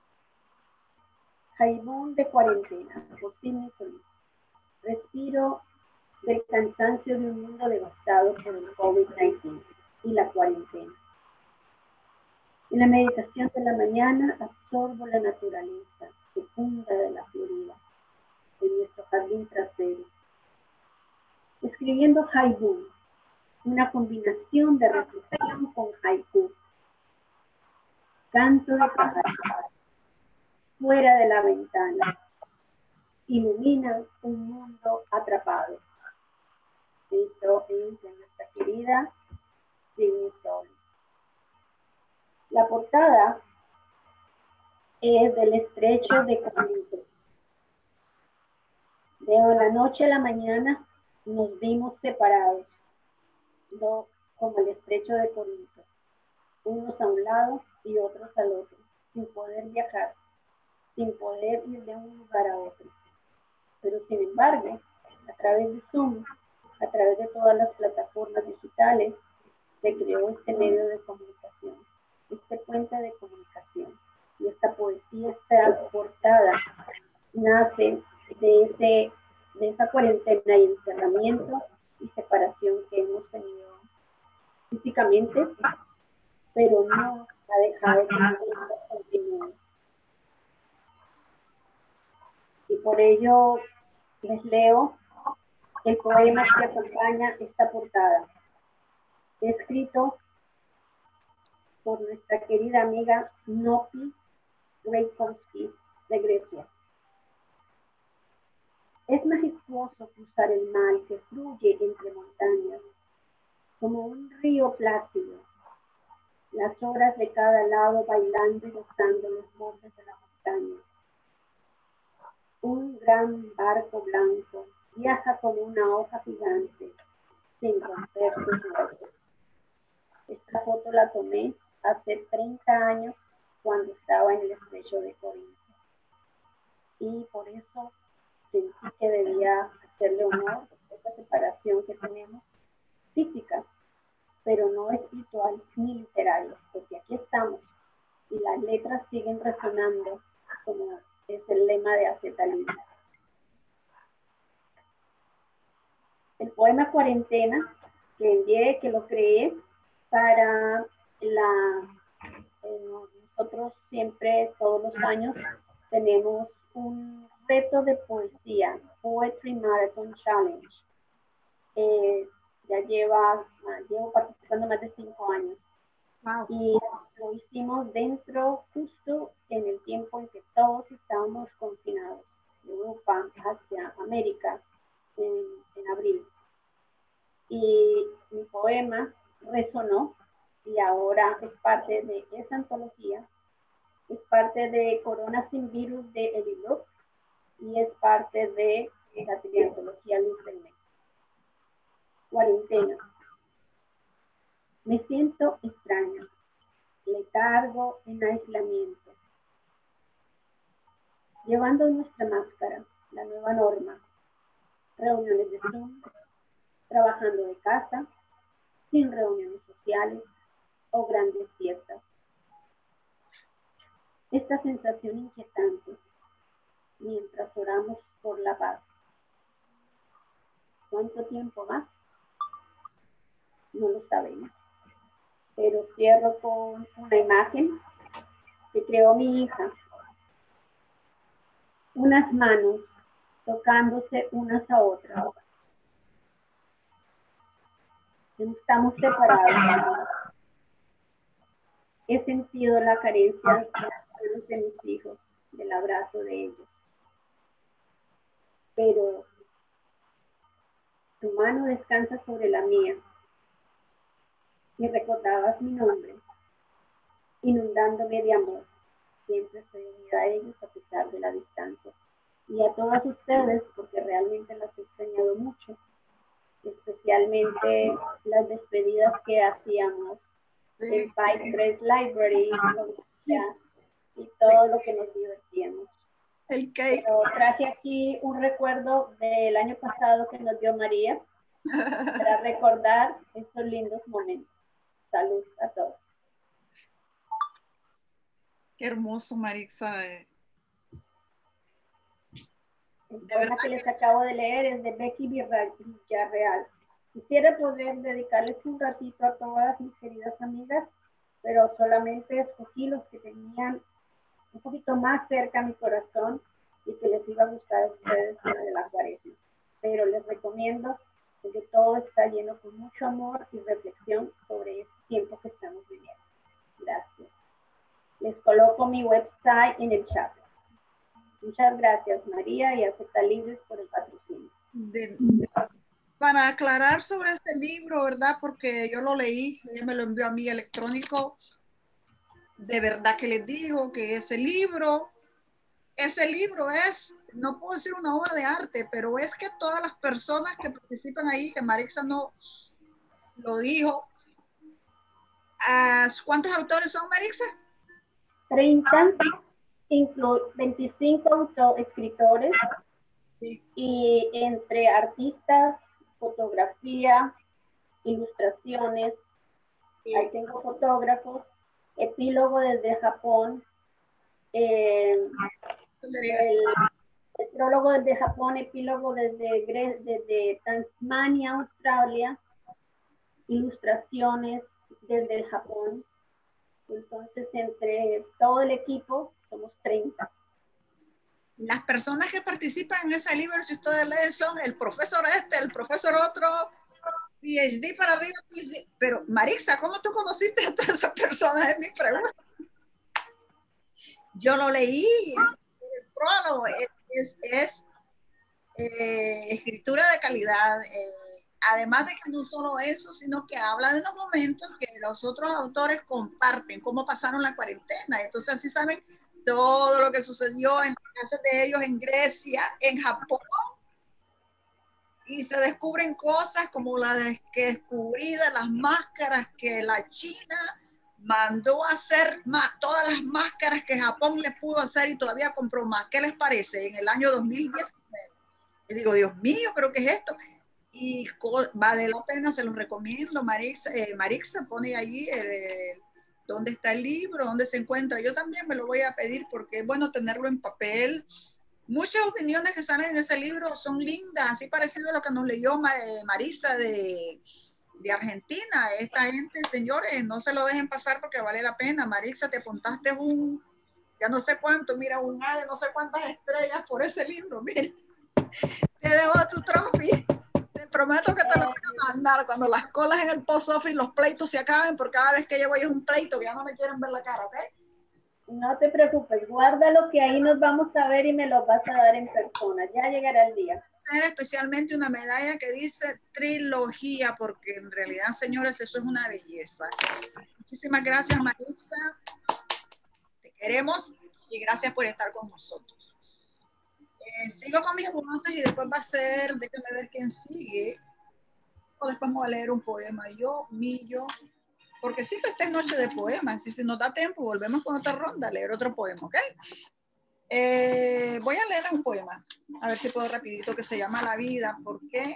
Jaibón de cuarentena, por Sidney Solis. Respiro del cansancio de un mundo devastado por el COVID-19 y la cuarentena. En la meditación de la mañana absorbo la naturaleza fecunda de la Florida, de nuestro jardín trasero. Escribiendo haiku, una combinación de reflexión con haiku. Canto de pájaros, fuera de la ventana, ilumina un mundo atrapado. Esto es de nuestra querida Sidney Solis. La portada es del estrecho de Corinto. De la noche a la mañana nos vimos separados, no como el estrecho de Corinto, unos a un lado y otros al otro, sin poder viajar, sin poder ir de un lugar a otro. Pero sin embargo, a través de Zoom, a través de todas las plataformas digitales, se creó este medio de comunicación, este puente de comunicación. Y esta poesía, esta portada, nace de esa cuarentena y encerramiento y separación que hemos tenido físicamente, pero no ha dejado de continuar. Y por ello les leo el poema que acompaña esta portada, escrito por nuestra querida amiga Nopi Reikowski de Grecia. Es majestuoso cruzar el mar que fluye entre montañas, como un río plácido, las horas de cada lado bailando y gozando los bordes de la montaña. Un gran barco blanco viaja como una hoja gigante, sin romper sus huesos. Esta foto la tomé hace 30 años cuando estaba en el estrecho de Corinto. Y por eso sentí que debía hacerle honor a esta separación que tenemos física, pero no espiritual ni literaria, porque aquí estamos y las letras siguen resonando como es el lema de Zeta Libres. El poema Cuarentena que envié, que lo creé para nosotros siempre, todos los años, tenemos un reto de poesía, Poetry Marathon Challenge. Ya llevo participando más de 5 años. Wow. Y lo hicimos justo en el tiempo en que todos estábamos confinados. Europa, Asia, América en abril. Y mi poema resonó y ahora es parte de esa antología, es parte de Corona sin Virus de Edilux y es parte de la triantología Luz del Mes. Cuarentena. Me siento extraña, letargo en aislamiento, llevando nuestra máscara, la nueva norma, reuniones de Zoom, trabajando de casa, sin reuniones sociales o grandes fiestas. Esta sensación inquietante mientras oramos por la paz. ¿Cuánto tiempo más? No lo sabemos. Pero cierro con una imagen que creó mi hija. Unas manos tocándose unas a otras. Estamos separados. He sentido la carencia de mis hijos, del abrazo de ellos. Pero tu mano descansa sobre la mía y recordabas mi nombre, inundándome de amor. Siempre estoy unida a ellos a pesar de la distancia. Y a todas ustedes, porque realmente las he extrañado mucho, especialmente las despedidas que hacíamos en Pinecrest Library y todo lo que nos divertíamos. El cake. Pero traje aquí un recuerdo del año pasado que nos dio María para recordar estos lindos momentos. Salud a todos. Qué hermoso, Marixa. El poema que les acabo de leer es de Becky Villarreal. Quisiera poder dedicarles un ratito a todas mis queridas amigas, pero solamente escogí los que tenían un poquito más cerca a mi corazón y que les iba a gustar a ustedes de la cuaresma. Pero les recomiendo porque todo está lleno con mucho amor y reflexión sobre este tiempo que estamos viviendo. Gracias. Les coloco mi website en el chat. Muchas gracias, María, y acepta libros por el patrocinio. Para aclarar sobre este libro, ¿verdad? Porque yo lo leí, ella me lo envió a mí electrónico. De verdad que les digo que ese libro es, no puedo decir una obra de arte, pero es que todas las personas que participan ahí, que Marixa no lo dijo, ¿cuántos autores son, Marixa? 30, 25 escritores, sí. Y entre artistas, fotografía, ilustraciones, sí. Ahí tengo fotógrafos, epílogo desde Japón, el prólogo desde Japón, epílogo desde Tasmania, Australia, ilustraciones desde el Japón. Entonces, entre todo el equipo, somos 30. Las personas que participan en ese libro, si ustedes leen, son el profesor el profesor otro, PhD para arriba, PhD. Pero, Marixa, ¿cómo tú conociste a todas esas personas? Es mi pregunta. Yo lo leí, el prólogo es escritura de calidad, además de que no solo eso, sino que habla de unos momentos que los otros autores comparten, cómo pasaron la cuarentena. Entonces así saben todo lo que sucedió en las casas de ellos en Grecia, en Japón, y se descubren cosas como que descubrí de las máscaras que la China mandó a hacer, todas las máscaras que Japón les pudo hacer y todavía compró más. ¿Qué les parece? En el año 2019. Y digo, Dios mío, ¿pero qué es esto? Y vale la pena, se los recomiendo. Marixa pone allí dónde está el libro, dónde se encuentra. Yo también me lo voy a pedir porque es bueno tenerlo en papel. Muchas opiniones que salen en ese libro son lindas, así parecido a lo que nos leyó Marisa de Argentina. Esta gente, señores, no se lo dejen pasar porque vale la pena. Marixa, te apuntaste ya no sé cuánto, mira, un A de no sé cuántas estrellas por ese libro, mira. Te debo tu trophy. Te prometo que te lo voy a mandar cuando las colas en el post office, los pleitos se acaben, porque cada vez que llego ahí es un pleito que ya no me quieren ver la cara, ¿ok? No te preocupes, guárdalo que ahí nos vamos a ver y me lo vas a dar en persona. Ya llegará el día. Hacer especialmente una medalla que dice trilogía, porque en realidad, señores, eso es una belleza. Muchísimas gracias, Maritza. Te queremos y gracias por estar con nosotros. Sigo con mis puntos y después va a ser, déjenme ver quién sigue. O después me voy a leer un poema yo, Millo. Porque sí, esta es noche de poemas. Y si nos da tiempo, volvemos con otra ronda a leer otro poema, ¿ok? Voy a leer un poema, a ver si puedo rapidito, que se llama La vida, porque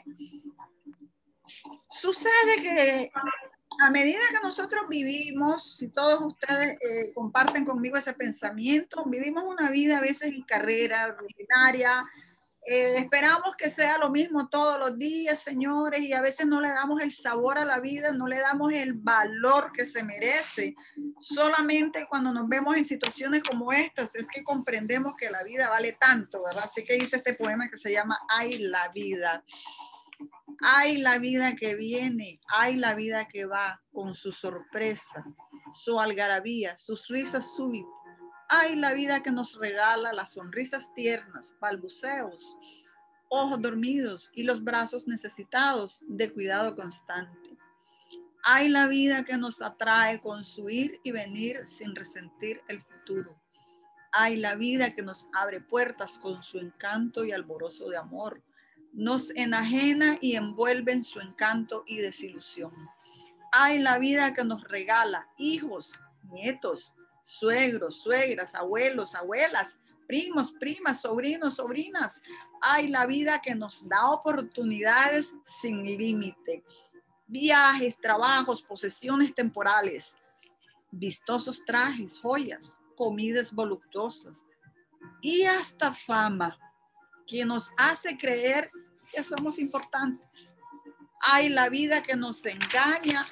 sucede que a medida que nosotros vivimos, si todos ustedes comparten conmigo ese pensamiento, vivimos una vida a veces en carrera, rutinaria, esperamos que sea lo mismo todos los días, señores, y a veces no le damos el sabor a la vida, no le damos el valor que se merece. Solamente cuando nos vemos en situaciones como estas es que comprendemos que la vida vale tanto, ¿verdad? Así que hice este poema que se llama Ay, la vida. Ay, la vida que viene, ay, la vida que va, con su sorpresa, su algarabía, sus risas súbitas. Ay, la vida que nos regala las sonrisas tiernas, balbuceos, ojos dormidos y los brazos necesitados de cuidado constante. Ay, la vida que nos atrae con su ir y venir sin resentir el futuro. Ay, la vida que nos abre puertas con su encanto y alborozo de amor. Nos enajena y envuelve en su encanto y desilusión. Ay, la vida que nos regala hijos, nietos, suegros, suegras, abuelos, abuelas, primos, primas, sobrinos, sobrinas. Ay, la vida que nos da oportunidades sin límite. Viajes, trabajos, posesiones temporales, vistosos trajes, joyas, comidas voluptuosas y hasta fama que nos hace creer que somos importantes. Ay, la vida que nos engaña.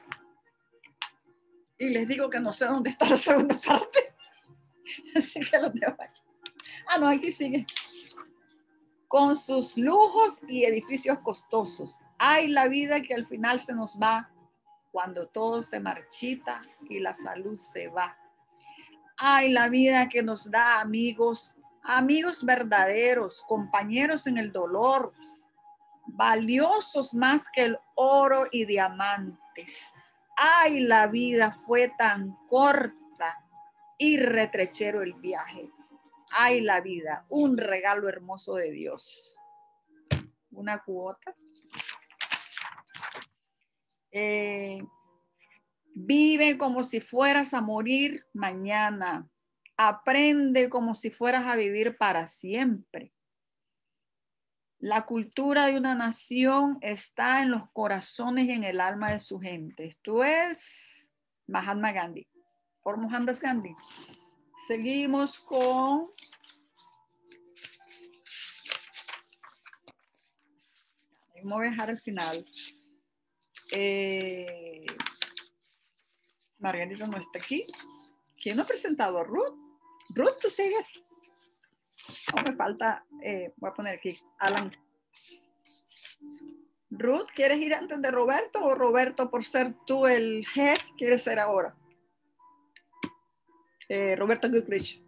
Y les digo que no sé dónde está la segunda parte. Así que lo dejo aquí. Ah, no, aquí sigue. Con sus lujos y edificios costosos. Ay, la vida que al final se nos va cuando todo se marchita y la salud se va. Ay, la vida que nos da amigos, amigos verdaderos, compañeros en el dolor, valiosos más que el oro y diamantes. Ay, la vida fue tan corta y retrechero el viaje. Ay, la vida, un regalo hermoso de Dios. Una cuota. Vive como si fueras a morir mañana. Aprende como si fueras a vivir para siempre. La cultura de una nación está en los corazones y en el alma de su gente. Esto es Mahatma Gandhi, por Mohandas Gandhi. Seguimos con me voy a dejar al final. Margarita no está aquí. ¿Quién no ha presentado a Ruth? Ruth, ¿tú sigues? No me falta, voy a poner aquí, Alan. Ruth, ¿quieres ir antes de Roberto o Roberto, por ser tú el head, quieres ser ahora? Roberto Goodrich.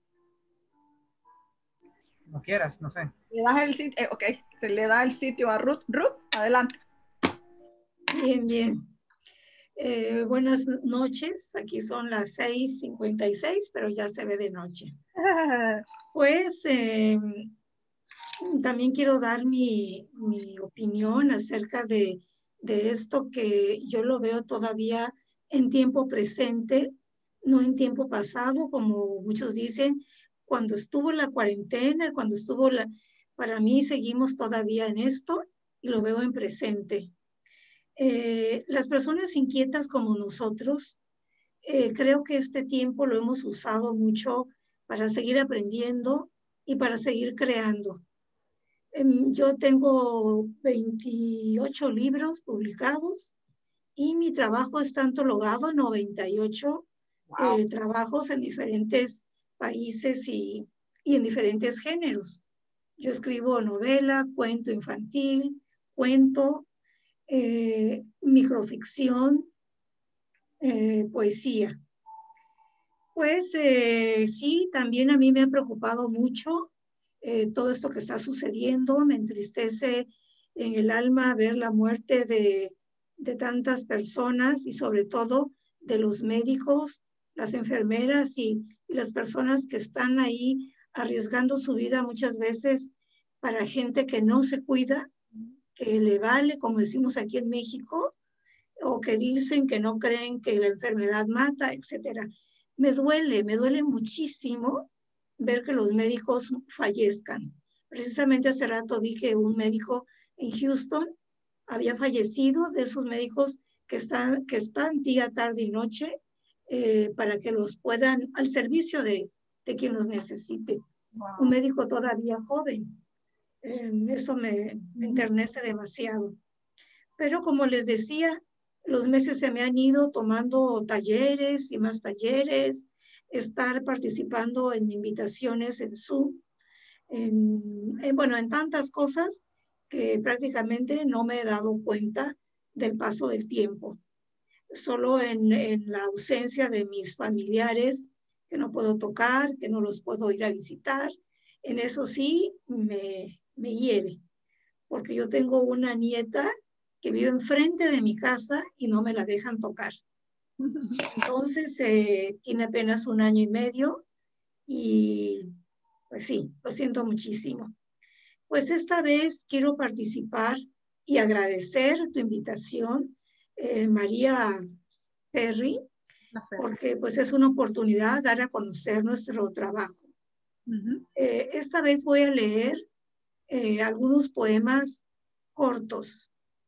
No quieras, no sé. Le das el sitio, ok, se le da el sitio a Ruth. Ruth, adelante. Bien, bien. Buenas noches, aquí son las 6:56, pero ya se ve de noche. Pues también quiero dar mi opinión acerca de esto, que yo lo veo todavía en tiempo presente, no en tiempo pasado, como muchos dicen, cuando estuvo la cuarentena, cuando estuvo para mí seguimos todavía en esto y lo veo en presente. Las personas inquietas como nosotros, creo que este tiempo lo hemos usado mucho para seguir aprendiendo y para seguir creando. Yo tengo 28 libros publicados y mi trabajo está antologado en 98 trabajos en diferentes países y en diferentes géneros. Yo escribo novela, cuento infantil, cuento, poesía. Pues Pues sí, también a mí me ha preocupado mucho todo esto que está sucediendo. Me entristece en el alma ver la muerte de tantas personas y sobre todo de los médicos, las enfermeras y las personas que están ahí arriesgando su vida muchas veces para gente que no se cuida, que le vale, como decimos aquí en México, o que dicen que no creen que la enfermedad mata, etcétera. Me duele muchísimo ver que los médicos fallezcan. Precisamente hace rato vi que un médico en Houston había fallecido, de esos médicos que están día, tarde y noche para que los puedan al servicio de quien los necesite. Wow. Un médico todavía joven. Eso me enternece demasiado. Pero como les decía, los meses se me han ido tomando talleres y más talleres, estar participando en invitaciones en Zoom, en tantas cosas que prácticamente no me he dado cuenta del paso del tiempo. Solo en la ausencia de mis familiares que no puedo tocar, que no los puedo ir a visitar, en eso sí me hiere, porque yo tengo una nieta que vive enfrente de mi casa y no me la dejan tocar. Entonces, tiene apenas 1 año y medio y pues sí, lo siento muchísimo. Pues esta vez quiero participar y agradecer tu invitación, María Perry, porque pues es una oportunidad dar a conocer nuestro trabajo. Esta vez voy a leer algunos poemas cortos.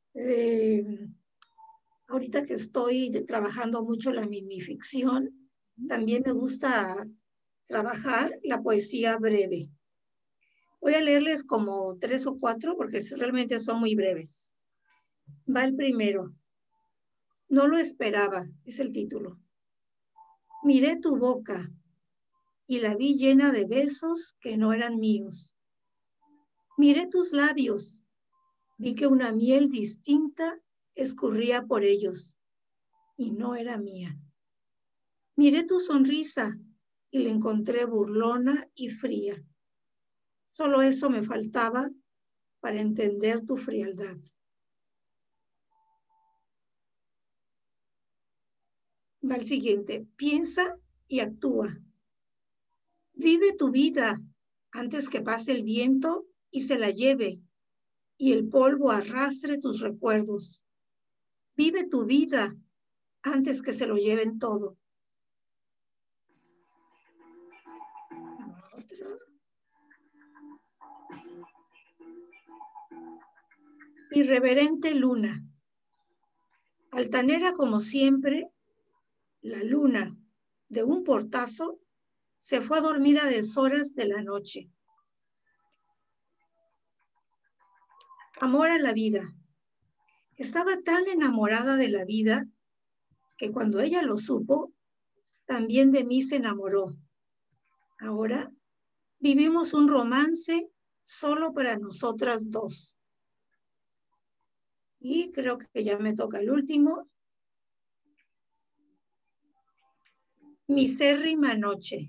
Ahorita que estoy trabajando mucho la minificción, también me gusta trabajar la poesía breve. Voy a leerles como 3 o 4 porque realmente son muy breves. Va el primero. No lo esperaba, es el título. Miré tu boca y la vi llena de besos que no eran míos. Miré tus labios, vi que una miel distinta escurría por ellos y no era mía. Miré tu sonrisa y la encontré burlona y fría. Solo eso me faltaba para entender tu frialdad. Va el siguiente. Piensa y actúa. Vive tu vida antes que pase el viento y se la lleve y el polvo arrastre tus recuerdos. Vive tu vida antes que se lo lleven todo. Otra. Irreverente luna. Altanera como siempre, la luna, de un portazo, se fue a dormir a deshoras de la noche. Amor a la vida. Estaba tan enamorada de la vida que cuando ella lo supo, también de mí se enamoró. Ahora vivimos un romance solo para nosotras dos. Y creo que ya me toca el último. Misérrima noche.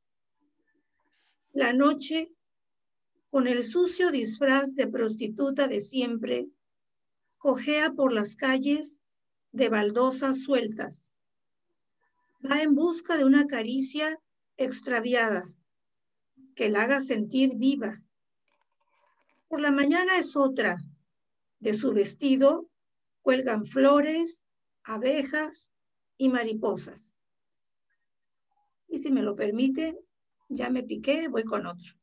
La noche, con el sucio disfraz de prostituta de siempre, cojea por las calles de baldosas sueltas. Va en busca de una caricia extraviada que la haga sentir viva. Por la mañana es otra. De su vestido cuelgan flores, abejas y mariposas. Y si me lo permiten, ya me piqué, voy con otro.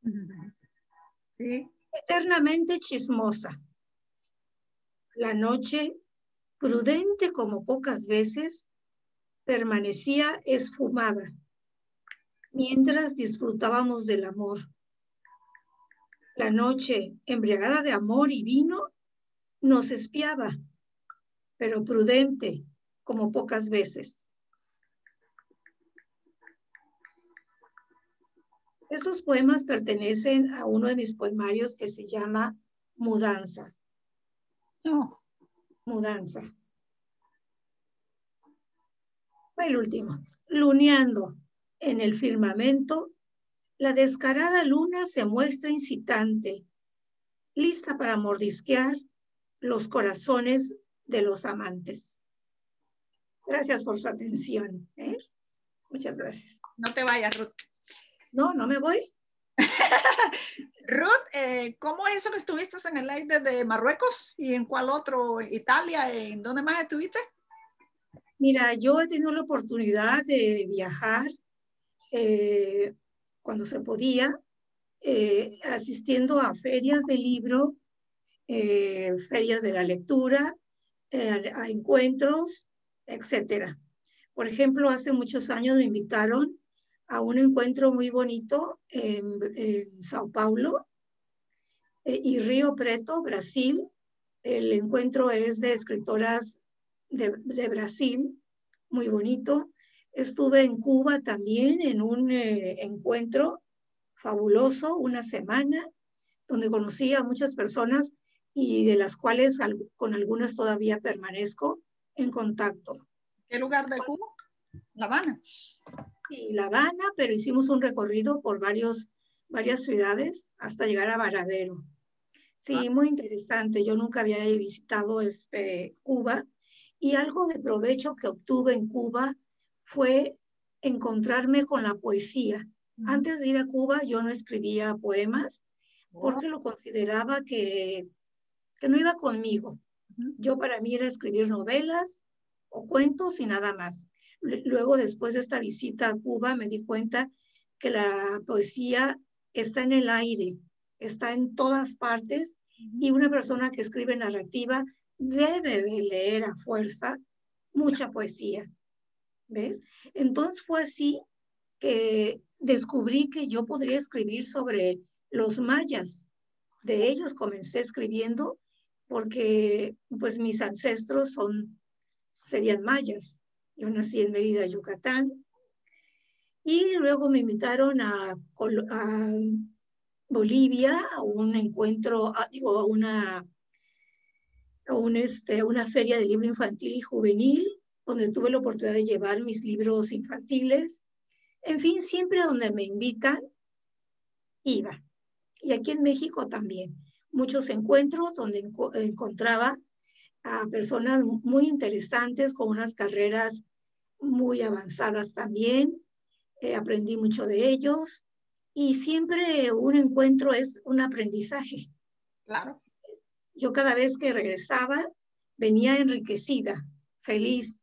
Sí. Eternamente chismosa. La noche, prudente como pocas veces, permanecía esfumada, mientras disfrutábamos del amor. La noche, embriagada de amor y vino, nos espiaba, pero prudente como pocas veces. Estos poemas pertenecen a uno de mis poemarios que se llama Mudanza. No. Mudanza. El último. Luneando. en el firmamento, la descarada luna se muestra incitante, lista para mordisquear los corazones de los amantes. Gracias por su atención. Muchas gracias. No te vayas, Ruth. No, no me voy. Ruth, ¿cómo es eso que estuviste en el aire de Marruecos? ¿Y en cuál otro? ¿Italia? ¿En dónde más estuviste? Mira, yo he tenido la oportunidad de viajar cuando se podía, asistiendo a ferias de libro, ferias de la lectura, a encuentros, etcétera. Por ejemplo, hace muchos años me invitaron a un encuentro muy bonito en Sao Paulo y Río Preto, Brasil. El encuentro es de escritoras de Brasil, muy bonito. Estuve en Cuba también en un encuentro fabuloso, una semana, donde conocí a muchas personas y de las cuales con algunas todavía permanezco en contacto. ¿Qué lugar de Cuba? La Habana. Y La Habana, pero hicimos un recorrido por varias ciudades hasta llegar a Varadero. Sí, muy interesante. Yo nunca había visitado Cuba y algo de provecho que obtuve en Cuba fue encontrarme con la poesía. Antes de ir a Cuba yo no escribía poemas porque lo consideraba que no iba conmigo. Yo para mí era escribir novelas o cuentos y nada más. Luego, después de esta visita a Cuba, me di cuenta que la poesía está en el aire, está en todas partes, y una persona que escribe narrativa debe de leer a fuerza mucha poesía. ¿Ves? Entonces fue así que descubrí que yo podría escribir sobre los mayas. De ellos comencé escribiendo porque pues mis ancestros serían mayas. Yo nací en Mérida, Yucatán, y luego me invitaron a Bolivia a un encuentro, a una feria de libro infantil y juvenil, donde tuve la oportunidad de llevar mis libros infantiles. En fin, siempre donde me invitan, iba. Y aquí en México también. Muchos encuentros donde encontraba a personas muy interesantes con unas carreras muy avanzadas también. Aprendí mucho de ellos y siempre un encuentro es un aprendizaje. Claro. Yo cada vez que regresaba venía enriquecida, feliz.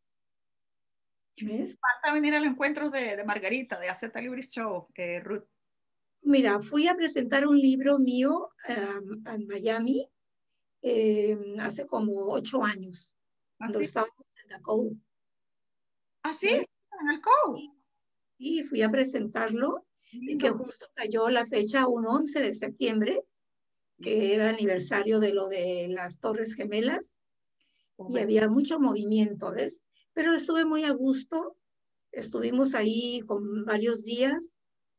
¿Ves? Falta venir a los encuentros de Margarita, de AZ Libris Show, Ruth. Mira, fui a presentar un libro mío en Miami hace como 8 años, cuando estábamos en la COU. ¿Ah, sí? ¿En el COU? Y fui a presentarlo, y que justo cayó la fecha un 11 de septiembre, que era aniversario de lo de las Torres Gemelas, y había mucho movimiento, ¿ves? Pero estuve muy a gusto, estuvimos ahí con varios días,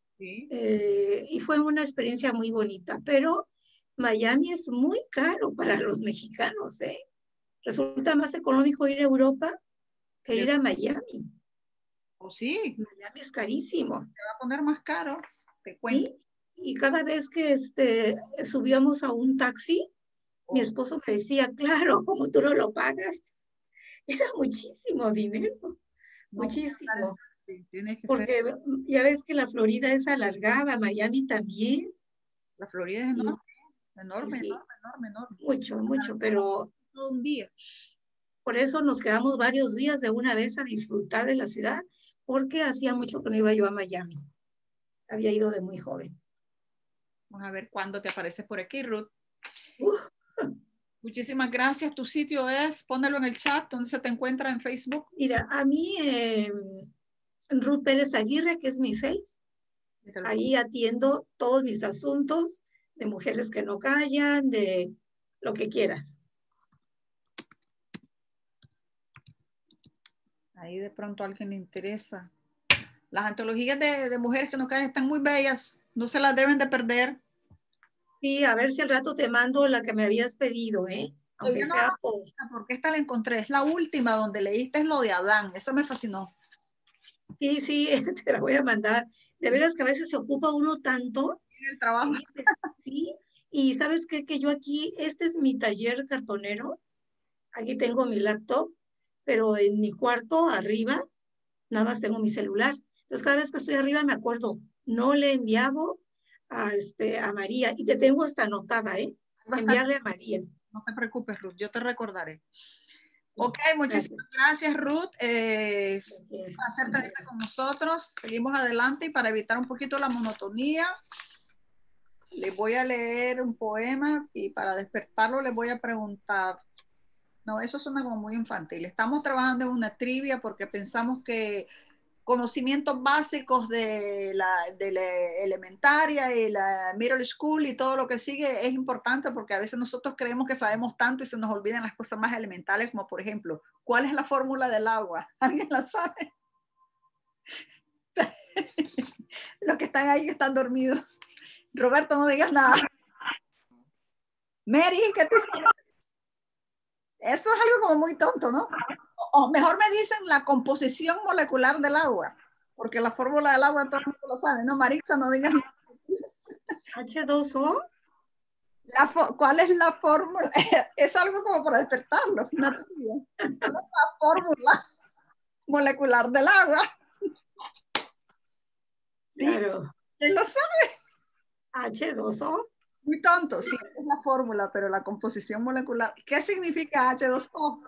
y fue una experiencia muy bonita, pero Miami es muy caro para los mexicanos, ¿eh? Resulta más económico ir a Europa que ir a Miami. ¿Oh, sí? Miami es carísimo. Se va a poner más caro, te cuento. Y cada vez que subíamos a un taxi, mi esposo me decía, claro, como tú no lo pagas. Era muchísimo dinero, muchísimo. Sí, tiene que porque ser. Ya ves que la Florida es alargada, Miami también. La Florida es enorme, enorme, Sí, enorme. Mucho, pero todo un día. Por eso nos quedamos varios días de una vez a disfrutar de la ciudad, porque hacía mucho que no iba yo a Miami. Había ido de muy joven. Vamos a ver cuándo te apareces por aquí, Ruth. Muchísimas gracias. Tu sitio es, pónelo en el chat, ¿dónde se te encuentra en Facebook? Mira, a mí, Ruth Pérez Aguirre, que es mi Face, ahí atiendo todos mis asuntos de mujeres que no callan, de lo que quieras. Ahí de pronto a alguien le interesa. Las antologías de mujeres que no callan están muy bellas, no se las deben de perder. Sí, a ver si al rato te mando la que me habías pedido, ¿eh? Aunque sea porque esta la encontré, es la última donde leíste lo de Adán, eso me fascinó. Sí, sí, te la voy a mandar. De veras que a veces se ocupa uno tanto. En el trabajo. Sí, y ¿sabes qué? Que yo aquí, este es mi taller cartonero. Aquí tengo mi laptop, pero en mi cuarto arriba nada más tengo mi celular. Entonces cada vez que estoy arriba me acuerdo, no le he enviado a María y te tengo hasta anotada, ¿eh? Enviarle a María. No te preocupes, Ruth, yo te recordaré. Ok, muchísimas gracias, Ruth. Placer tenerte con nosotros. Seguimos adelante y para evitar un poquito la monotonía, les voy a leer un poema y para despertarlo les voy a preguntar. No, eso suena como muy infantil. Estamos trabajando en una trivia porque pensamos que conocimientos básicos de la elementaria y la middle school y todo lo que sigue es importante porque a veces nosotros creemos que sabemos tanto y se nos olvidan las cosas más elementales, como por ejemplo, ¿cuál es la fórmula del agua? ¿Alguien la sabe? Los que están ahí que están dormidos. Roberto, no digas nada. Mary, ¿qué te sabes? Eso es algo como muy tonto, ¿no? O mejor me dicen la composición molecular del agua, porque la fórmula del agua todo el mundo lo sabe, ¿no? Marixa, no digas nada. H2O. ¿Cuál es la fórmula? Es algo como para despertarlo. ¿Cuál es la fórmula molecular del agua? Claro. ¿Quién lo sabe? H2O. Muy tonto, sí, es la fórmula, pero la composición molecular. ¿Qué significa H2O?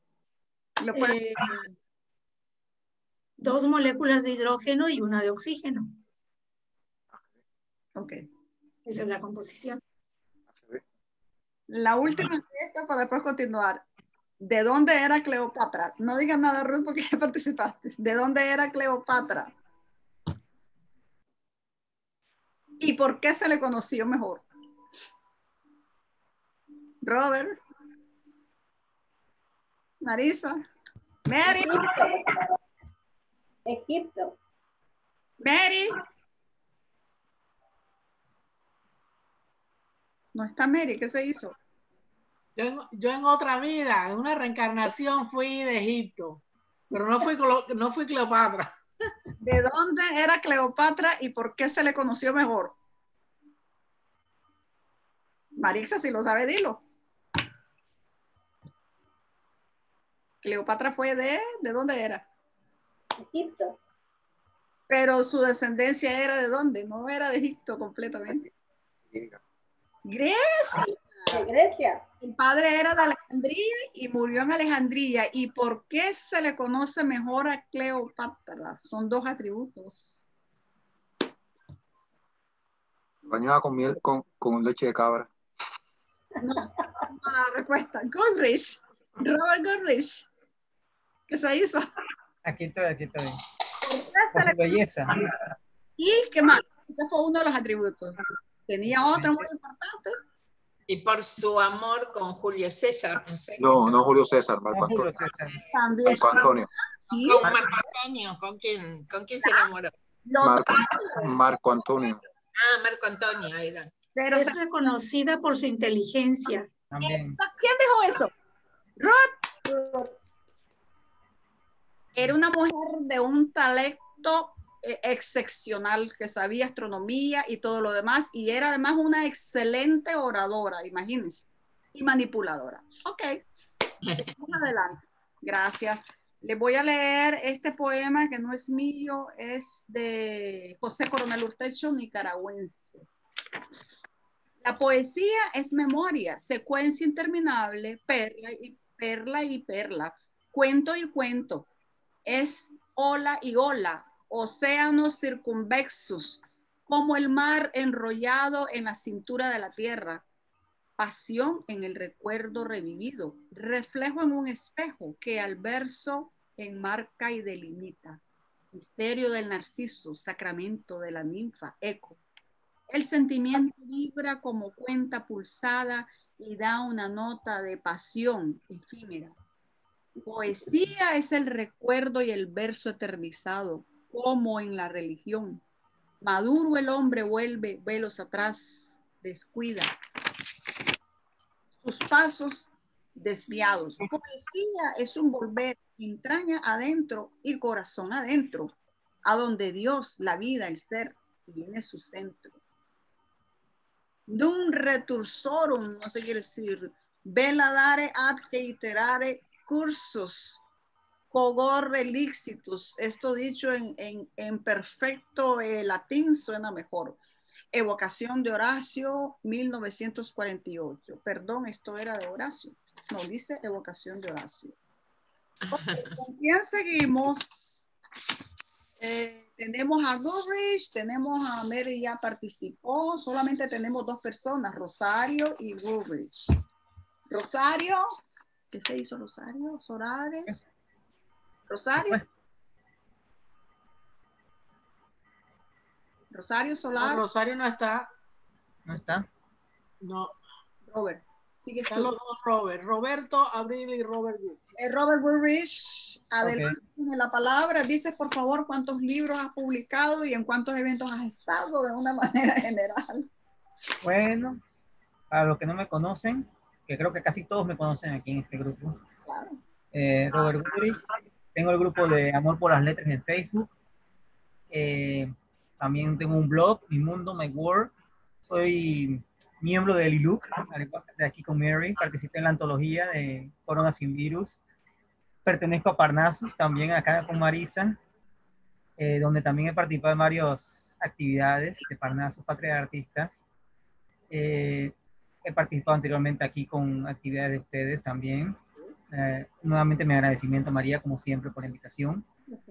Dos moléculas de hidrógeno y una de oxígeno. Ok. Esa es la composición. La última de esta para después continuar. ¿De dónde era Cleopatra? No digas nada, Ruth, porque ya participaste. ¿De dónde era Cleopatra? ¿Y por qué se le conoció mejor? Robert. Marisa. Mary. Egipto. Mary. No está Mary, ¿qué se hizo? Yo en otra vida, en una reencarnación fui de Egipto, pero no fui Cleopatra. ¿De dónde era Cleopatra y por qué se le conoció mejor? Marixa, si lo sabe, dilo. Cleopatra fue ¿de dónde era? Egipto. Pero su descendencia era ¿de dónde? No era de Egipto completamente. Grecia. De Grecia. El padre era de Alejandría y murió en Alejandría. ¿Y por qué se le conoce mejor a Cleopatra? Son dos atributos. Bañada con miel con leche de cabra. No, la respuesta. Goodrich. Robert Goodrich. ¿Qué se hizo? Aquí estoy, aquí estoy. Por su belleza. ¿Y qué más? Ese fue uno de los atributos. Tenía otro muy importante. Y por su amor con Julio César. No, no Julio César, Marco Antonio. También. Marco Antonio. Sí. Con Marco Antonio, ¿con quién se enamoró? Marco Antonio. Ah, Marco Antonio era. Pero es reconocida por su inteligencia. ¿Quién dijo eso? Ruth. Era una mujer de un talento excepcional, que sabía astronomía y todo lo demás, y era además una excelente oradora, imagínense, y manipuladora. Ok, seguimos adelante. Gracias. Les voy a leer este poema que no es mío, es de José Coronel Urtecho, nicaragüense. La poesía es memoria, secuencia interminable, perla y perla, cuento y cuento, es ola y ola, océanos circunvexos, como el mar enrollado en la cintura de la tierra, pasión en el recuerdo revivido, reflejo en un espejo que al verso enmarca y delimita, misterio del narciso, sacramento de la ninfa, eco. El sentimiento vibra como cuenta pulsada y da una nota de pasión efímera. Poesía es el recuerdo y el verso eternizado, como en la religión. Maduro el hombre vuelve velos atrás, descuida sus pasos desviados. Poesía es un volver entraña adentro y corazón adentro. a donde Dios, la vida, el ser, tiene su centro. Dum retursorum, no sé qué decir, vela dare ad que iterare cursus, cogorre lixitus. Esto dicho en perfecto latín suena mejor. Evocación de Horacio, 1948. Perdón, esto era de Horacio. No, dice evocación de Horacio. Okay, ¿con quién seguimos? Tenemos a Goodrich, tenemos a Mary, ya participó. Solamente tenemos 2 personas, Rosario y Goodrich. Rosario, ¿qué se hizo Rosario? Solares. Rosario. Rosario Solar. No, Rosario no está. ¿No está? No. Robert, sigue Están tú. los 2 Robert. Roberto Abril y Robert Wood. Robert Woodrich, adelante, Ok. tiene la palabra. Dices, por favor, cuántos libros has publicado y en cuántos eventos has estado de una manera general. Bueno, para los que no me conocen, que creo que casi todos me conocen aquí en este grupo. Claro. Robert Woodrich. Tengo el grupo de Amor por las Letras en Facebook. También tengo un blog, Mi Mundo, My World. Soy miembro del ILUC, de aquí con Mary. Participé en la antología de Corona sin Virus. Pertenezco a Parnassus, también acá con Marisa, donde también he participado en varias actividades de Parnassus, Patria de Artistas. He participado anteriormente aquí con actividades de ustedes también. Nuevamente mi agradecimiento, María, como siempre, por la invitación.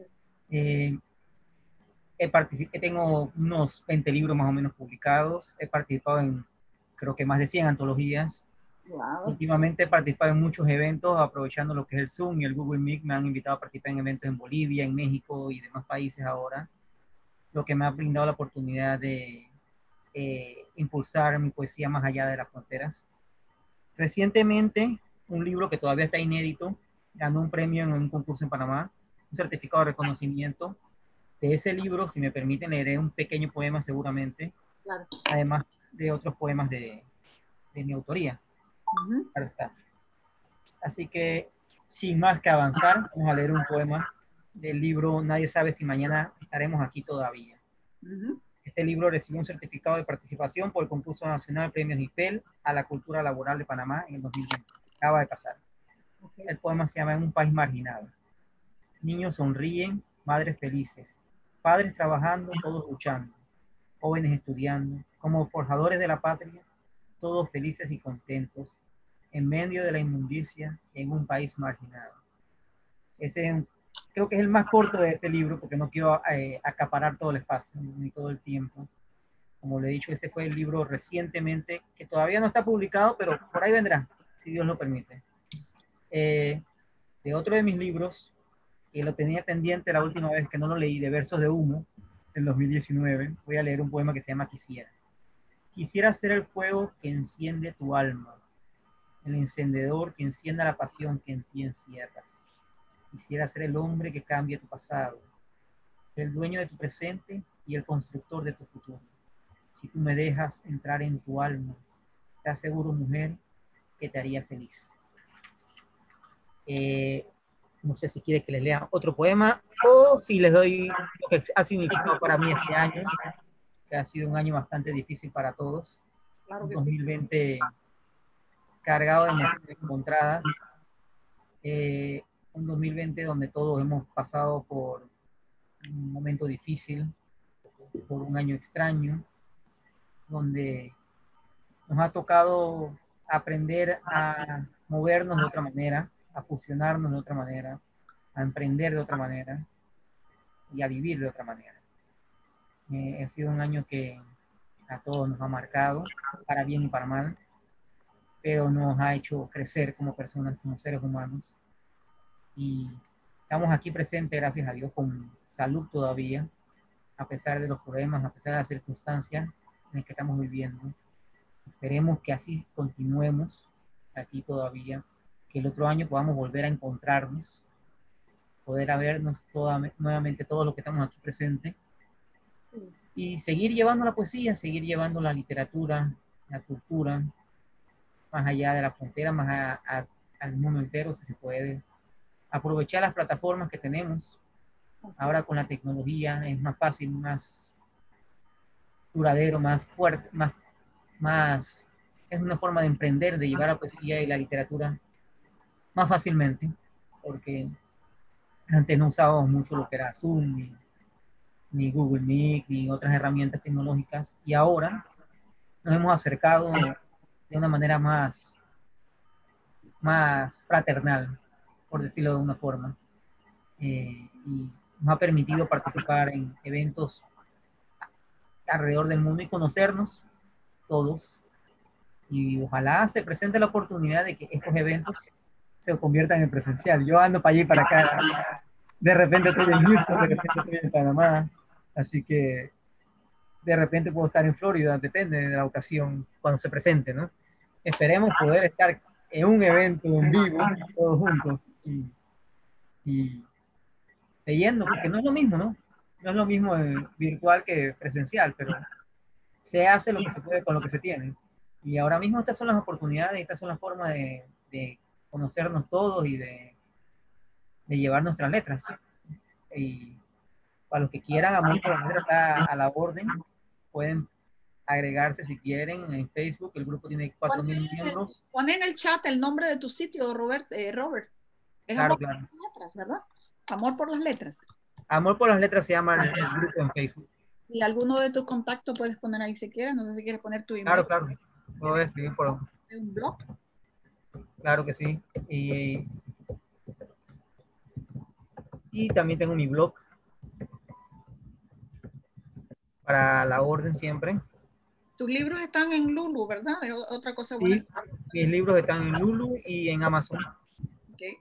Tengo unos 20 libros más o menos publicados. He participado en, creo que más de 100 antologías. Wow. Últimamente he participado en muchos eventos, aprovechando lo que es el Zoom y el Google Meet. Me han invitado a participar en eventos en Bolivia, en México y demás países ahora, lo que me ha brindado la oportunidad de impulsar mi poesía más allá de las fronteras. Recientemente, un libro que todavía está inédito, ganó un premio en un concurso en Panamá, un certificado de reconocimiento. De ese libro, si me permiten, leeré un pequeño poema seguramente, Claro. además de otros poemas de mi autoría. Claro está. Así que, sin más que avanzar, vamos a leer un poema del libro Nadie sabe si mañana estaremos aquí todavía. Este libro recibió un certificado de participación por el concurso nacional Premios IPEL a la cultura laboral de Panamá en el 2020. Acaba de pasar. Okay. El poema se llama En un país marginado. Niños sonríen, madres felices, padres trabajando, todos luchando, jóvenes estudiando, como forjadores de la patria, todos felices y contentos, en medio de la inmundicia, en un país marginado. Creo que es el más corto de este libro, porque no quiero acaparar todo el espacio, ni todo el tiempo. Como le he dicho, este fue el libro recientemente, que todavía no está publicado, pero por ahí vendrá, si Dios lo permite. De otro de mis libros, que lo tenía pendiente la última vez que no lo leí, de Versos de Humo, en 2019, voy a leer un poema que se llama Quisiera. Quisiera ser el fuego que enciende tu alma, el encendedor que encienda la pasión que en ti encierras. Quisiera ser el hombre que cambie tu pasado, el dueño de tu presente y el constructor de tu futuro. Si tú me dejas entrar en tu alma, te aseguro, mujer, que te haría feliz. No sé si quiere que les lea otro poema o si les doy lo que ha significado para mí este año, que ha sido un año bastante difícil para todos. Claro que 2020 sí. Cargado de emociones encontradas. Un 2020 donde todos hemos pasado por un momento difícil, por un año extraño, donde nos ha tocado aprender a movernos de otra manera, a fusionarnos de otra manera, a emprender de otra manera y a vivir de otra manera. Ha sido un año que a todos nos ha marcado, para bien y para mal, pero nos ha hecho crecer como personas, como seres humanos. Y estamos aquí presentes, gracias a Dios, con salud todavía, a pesar de los problemas, a pesar de las circunstancias en las que estamos viviendo. Esperemos que así continuemos aquí todavía, que el otro año podamos volver a encontrarnos, poder vernos nuevamente todos los que estamos aquí presentes y seguir llevando la poesía, seguir llevando la literatura, la cultura, más allá de la frontera, al mundo entero, si se puede. Aprovechar las plataformas que tenemos Ahora con la tecnología es más fácil, más duradero, más fuerte, es una forma de emprender, de llevar la poesía y la literatura más fácilmente, porque antes no usábamos mucho lo que era Zoom, ni Google Meet, ni otras herramientas tecnológicas, y ahora nos hemos acercado de una manera más fraternal, por decirlo de una forma, y nos ha permitido participar en eventos alrededor del mundo y conocernos todos, y ojalá se presente la oportunidad de que estos eventos se conviertan en presencial. Yo ando para allí y para acá, de repente estoy en Houston, de repente estoy en Panamá, así que de repente puedo estar en Florida, depende de la ocasión cuando se presente, ¿no? Esperemos poder estar en un evento en vivo, todos juntos, y leyendo, porque no es lo mismo, ¿no? No es lo mismo virtual que presencial, pero se hace lo que se puede con lo que se tiene. Y ahora mismo estas son las oportunidades, estas son las formas de conocernos todos y de llevar nuestras letras. Y para los que quieran, Amor por las Letras está a la orden. Pueden agregarse si quieren en Facebook. El grupo tiene 4.000 miembros. Pon en el chat el nombre de tu sitio, Robert. Es Claro, Amor por las Letras, ¿verdad? Amor por las Letras. Amor por las Letras se llama el grupo en Facebook. Y alguno de tus contactos puedes poner ahí si quieres. No sé si quieres poner tu email. Claro, claro. Puedo escribir por un blog. Claro que sí. Y también tengo mi blog para la orden siempre. Tus libros están en Lulu, ¿verdad? Es otra cosa Sí, buena. mis libros están en Lulu y en Amazon. Okay.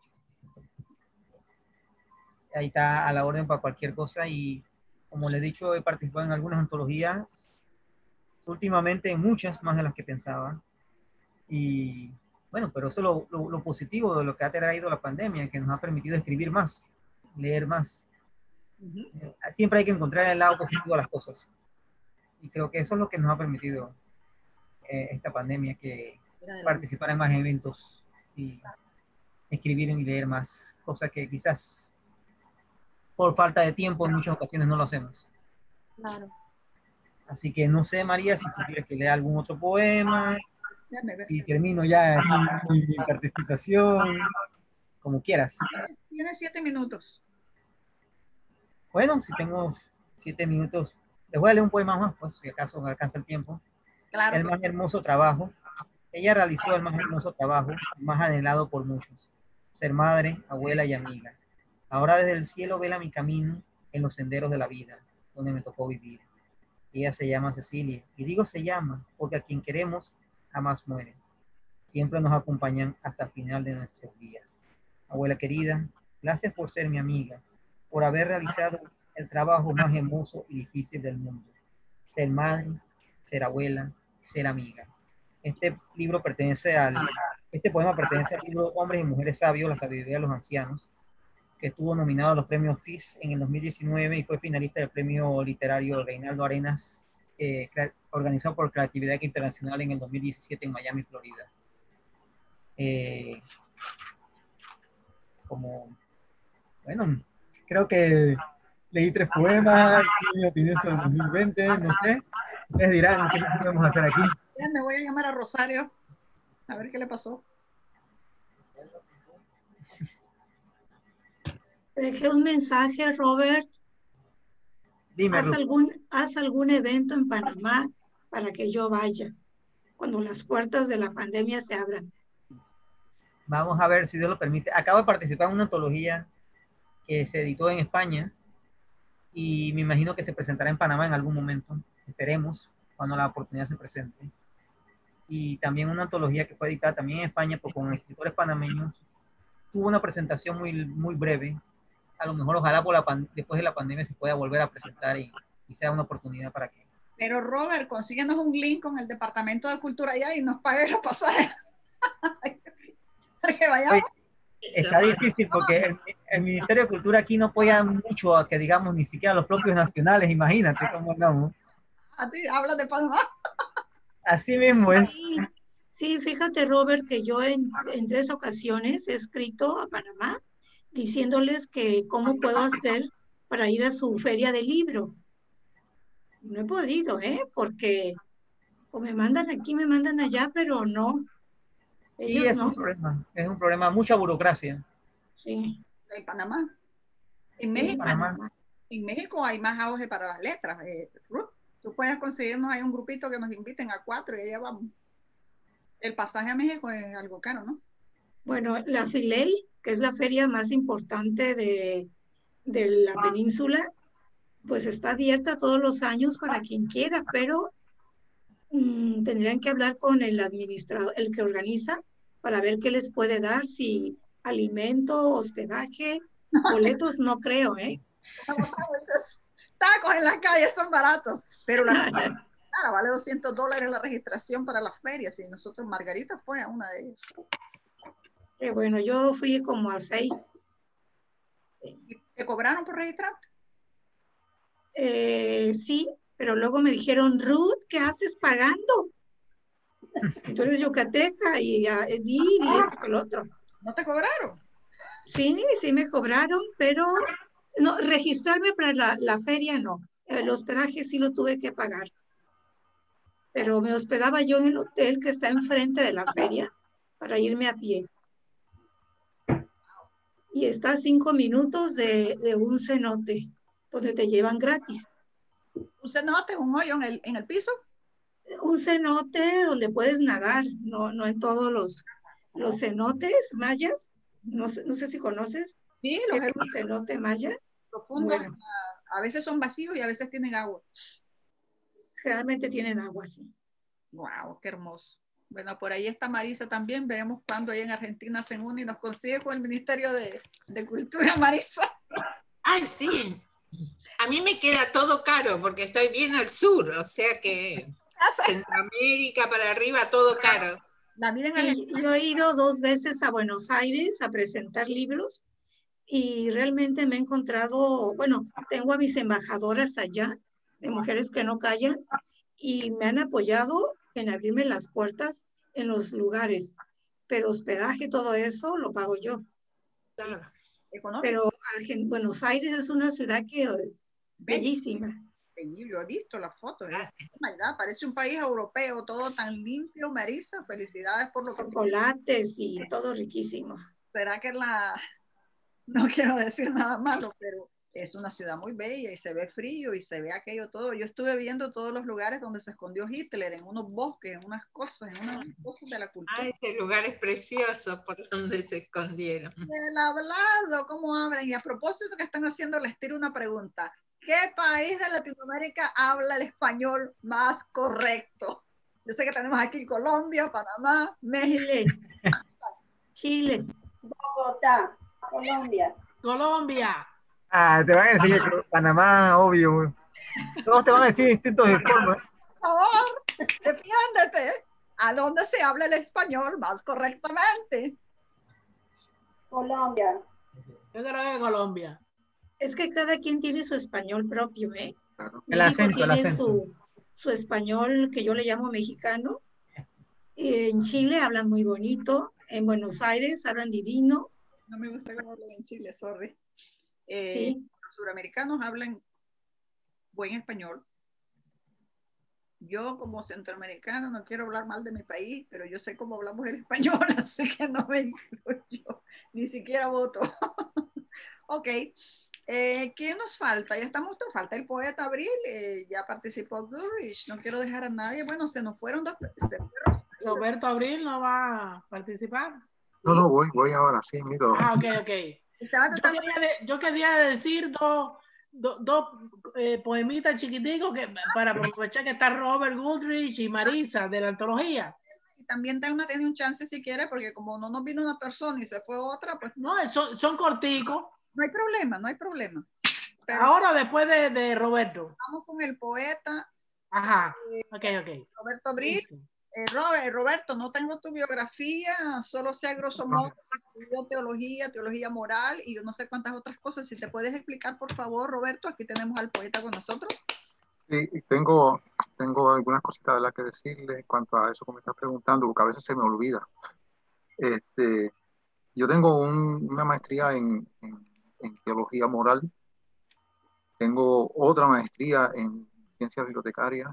Ahí está a la orden para cualquier cosa, y como les he dicho, he participado en algunas antologías, últimamente en muchas más de las que pensaba. Y bueno, pero eso es lo positivo de lo que ha traído la pandemia, que nos ha permitido escribir más, leer más. Siempre hay que encontrar el lado positivo a las cosas. Y creo que eso es lo que nos ha permitido esta pandemia, que participar en más eventos y escribir y leer más, cosas que quizás por falta de tiempo en muchas ocasiones no lo hacemos. Claro. Así que no sé, María, si tú quieres que lea algún otro poema, si termino ya mi participación, como quieras. Tienes 7 minutos. Bueno, si tengo 7 minutos, les voy a leer un poema más, pues si acaso no alcanza el tiempo. Claro. El más hermoso trabajo. Ella realizó el más hermoso trabajo, más anhelado por muchos. Ser madre, abuela y amiga. Ahora desde el cielo vela mi camino en los senderos de la vida, donde me tocó vivir. Ella se llama Cecilia, y digo se llama, porque a quien queremos jamás muere. Siempre nos acompañan hasta el final de nuestros días. Abuela querida, gracias por ser mi amiga, por haber realizado el trabajo más hermoso y difícil del mundo. Ser madre, ser abuela, ser amiga. Este poema pertenece al libro Hombres y Mujeres Sabios, la sabiduría de los ancianos, que estuvo nominado a los premios FIS en el 2019 y fue finalista del premio literario Reinaldo Arenas, organizado por Creatividad Internacional en el 2017 en Miami, Florida. Bueno, creo que leí 3 poemas, mi opinión sobre el 2020, no sé. Ustedes dirán, ¿qué podemos hacer aquí? Me voy a llamar a Rosario, a ver qué le pasó. Dejé un mensaje, Robert. Dime, haz algún evento en Panamá para que yo vaya, cuando las puertas de la pandemia se abran. Vamos a ver si Dios lo permite. Acabo de participar en una antología que se editó en España y me imagino que se presentará en Panamá en algún momento. Esperemos, cuando la oportunidad se presente. Y también una antología que fue editada también en España con escritores panameños. Tuvo una presentación muy breve. A lo mejor, ojalá después de la pandemia se pueda volver a presentar y sea una oportunidad para que... Pero Robert, consíguenos un link con el Departamento de Cultura allá y nos pague los pasajes. Para que vayamos. Oye, está difícil porque el Ministerio de Cultura aquí no apoya mucho a que digamos ni siquiera los propios nacionales, imagínate cómo andamos. A ti hablas de Panamá. Así mismo es. Sí, fíjate, Robert, que yo en 3 ocasiones he escrito a Panamá diciéndoles que cómo puedo hacer para ir a su feria de libro. Y no he podido, porque o me mandan aquí, me mandan allá, pero no. Sí, Ellos no. Es un problema, mucha burocracia. Sí. En Panamá. En Sí, México, Panamá. en México hay más auge para las letras. Ruth, tú puedes conseguirnos, hay un grupito que nos inviten a 4 y allá vamos. El pasaje a México es algo caro, ¿no? Bueno, la FILEI, que es la feria más importante de la península, pues está abierta todos los años para quien quiera, pero tendrían que hablar con el administrador, el que organiza, para ver qué les puede dar, si alimento, hospedaje, boletos, no creo, Tacos en la calle son baratos, pero claro, vale $200 la registración para las ferias, y nosotros, Margarita fue a una de ellas. Bueno, yo fui como a 6. ¿Te cobraron por registrarte? Sí, pero luego me dijeron, Ruth, ¿qué haces pagando? Tú eres yucateca y esto que lo otro. ¿No te cobraron? Sí, sí me cobraron, pero no, registrarme para la feria no. El hospedaje sí lo tuve que pagar. Pero me hospedaba yo en el hotel que está enfrente de la feria para irme a pie. Y está a 5 minutos de un cenote, donde te llevan gratis. ¿Un cenote, un hoyo en el piso? Un cenote donde puedes nadar, no en todos los cenotes mayas. No sé si conoces. Sí, los un cenote maya. Profundos, Bueno, a veces son vacíos y a veces tienen agua. Generalmente tienen agua, sí. Wow, qué hermoso. Bueno, por ahí está Marisa también. Veremos cuándo ella en Argentina se une y nos consigue con el Ministerio de Cultura, Marisa. Ay, sí. A mí me queda todo caro porque estoy bien al sur, o sea que Centroamérica para arriba, todo caro. Sí, yo he ido 2 veces a Buenos Aires a presentar libros y realmente me he encontrado, bueno, tengo a mis embajadoras allá, de Mujeres que no callan, y me han apoyado en abrirme las puertas en los lugares, pero hospedaje, todo eso lo pago yo. Claro. Pero Buenos Aires es una ciudad bellísima. Yo he visto las fotos. Oh my God, parece un país europeo, todo tan limpio, Marisa. Felicidades por lo que... Chocolates y todo riquísimo. ¿Será que no quiero decir nada malo, pero es una ciudad muy bella y se ve frío y se ve aquello todo? Yo estuve viendo todos los lugares donde se escondió Hitler, en unos bosques, en unas cosas, de la cultura. Ah, ese lugar es precioso por donde se escondieron. El hablado, cómo hablan. Y a propósito que están haciendo, les tiro una pregunta. ¿Qué país de Latinoamérica habla el español más correcto? Yo sé que tenemos aquí Colombia, Panamá, México. Chile. Bogotá, Colombia. Colombia. Ah, te van a decir que Panamá, obvio. Todos te van a decir distintos de forma. Por favor, defiéndete. ¿A dónde se habla el español más correctamente? Colombia. Yo creo que Colombia. Es que cada quien tiene su español propio, Claro. El acento. Su español que yo le llamo mexicano. En Chile hablan muy bonito, en Buenos Aires hablan divino. No me gusta cómo hablan en Chile, sorry. Sí. Los suramericanos hablan buen español. Yo como centroamericana no quiero hablar mal de mi país, pero yo sé cómo hablamos el español, así que no me incluyo, ni siquiera voto. Ok. ¿Quién nos falta? Ya estamos, falta el poeta Abril, ya participó Goodrich, no quiero dejar a nadie. Bueno, se nos fueron dos. Roberto Abril no va a participar. No, voy ahora, sí, miro. Ah, ok. Yo quería decir dos poemitas chiquiticos para aprovechar que está Robert Goodrich y Marisa de la antología. Y también tiene un chance si quiere, porque como no nos vino una persona y se fue otra, pues... No, son corticos. No hay problema. Pero ahora después de Roberto. Vamos con el poeta. Ajá, ok. Roberto Abril. Roberto, no tengo tu biografía, solo sé a grosso modo, estudió teología moral y yo no sé cuántas otras cosas. Si te puedes explicar, por favor, Roberto, aquí tenemos al poeta con nosotros. Sí, tengo algunas cositas de las que decirle en cuanto a eso que me estás preguntando, porque a veces se me olvida. Yo tengo una maestría en teología moral Tengo otra maestría en ciencias bibliotecarias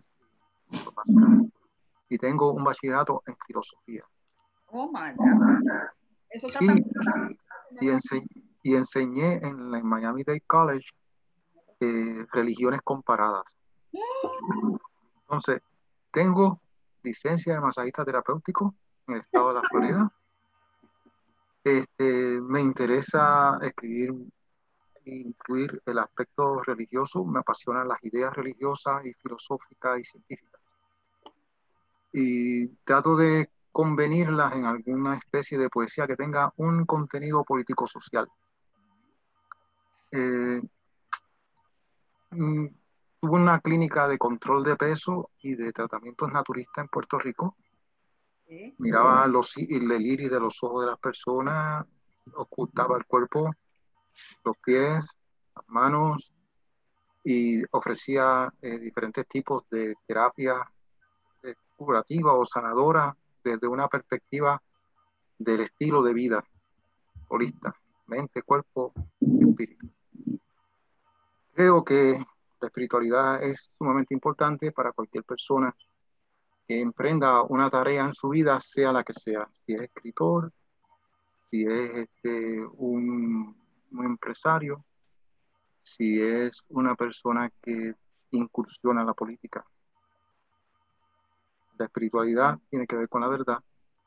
y tengo un bachillerato en filosofía. Oh my God. Eso está tan... Y enseñé en la Miami-Dade College religiones comparadas. Entonces, tengo licencia de masajista terapéutico en el estado de la Florida. Me interesa escribir e incluir el aspecto religioso. Me apasionan las ideas religiosas y filosóficas y científicas. Y trato de convenirlas en alguna especie de poesía que tenga un contenido político-social. Tuve una clínica de control de peso y de tratamientos naturistas en Puerto Rico. Miraba el iris de los ojos de las personas, ocultaba el cuerpo, los pies, las manos, y ofrecía diferentes tipos de terapia curativa o sanadora desde una perspectiva del estilo de vida holista, mente, cuerpo y espíritu. Creo que la espiritualidad es sumamente importante para cualquier persona que emprenda una tarea en su vida, sea la que sea. Si es escritor, si es un empresario, si es una persona que incursiona en la política. La espiritualidad tiene que ver con la verdad,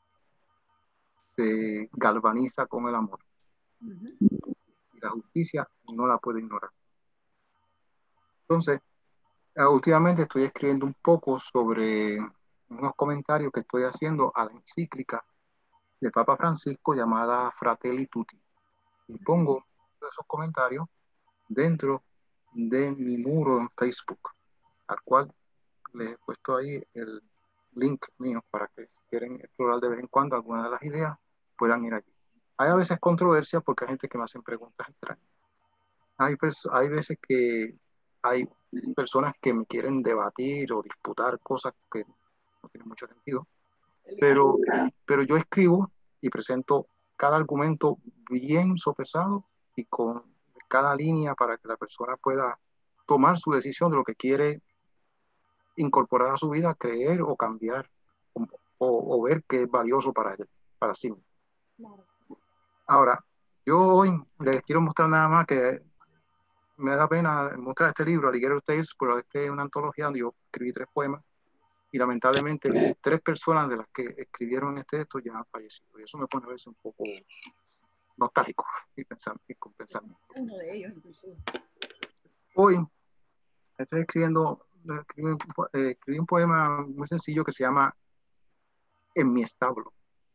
se galvaniza con el amor. Y la justicia no la puede ignorar. Entonces, últimamente estoy escribiendo un poco sobre unos comentarios que estoy haciendo a la encíclica de Papa Francisco llamada Fratelli Tutti. Y pongo esos comentarios dentro de mi muro en Facebook, al cual les he puesto ahí el link mío para que si quieren explorar de vez en cuando alguna de las ideas puedan ir allí. Hay a veces controversia porque hay gente que me hacen preguntas extrañas. Hay veces que hay personas que me quieren debatir o disputar cosas que no tienen mucho sentido, pero yo escribo y presento cada argumento bien sopesado y con cada línea para que la persona pueda tomar su decisión de lo que quiere incorporar a su vida, creer o cambiar o ver que es valioso para él, para sí mismo. Claro. Ahora, yo hoy les quiero mostrar nada más que me da pena mostrar este libro, Alligator Tales, pero es una antología donde yo escribí 3 poemas y lamentablemente 3 personas de las que escribieron este texto ya han fallecido. Y eso me pone a veces un poco nostálgico y con pensamiento. Uno de ellos, inclusive. Hoy estoy escribí un poema muy sencillo que se llama En mi establo.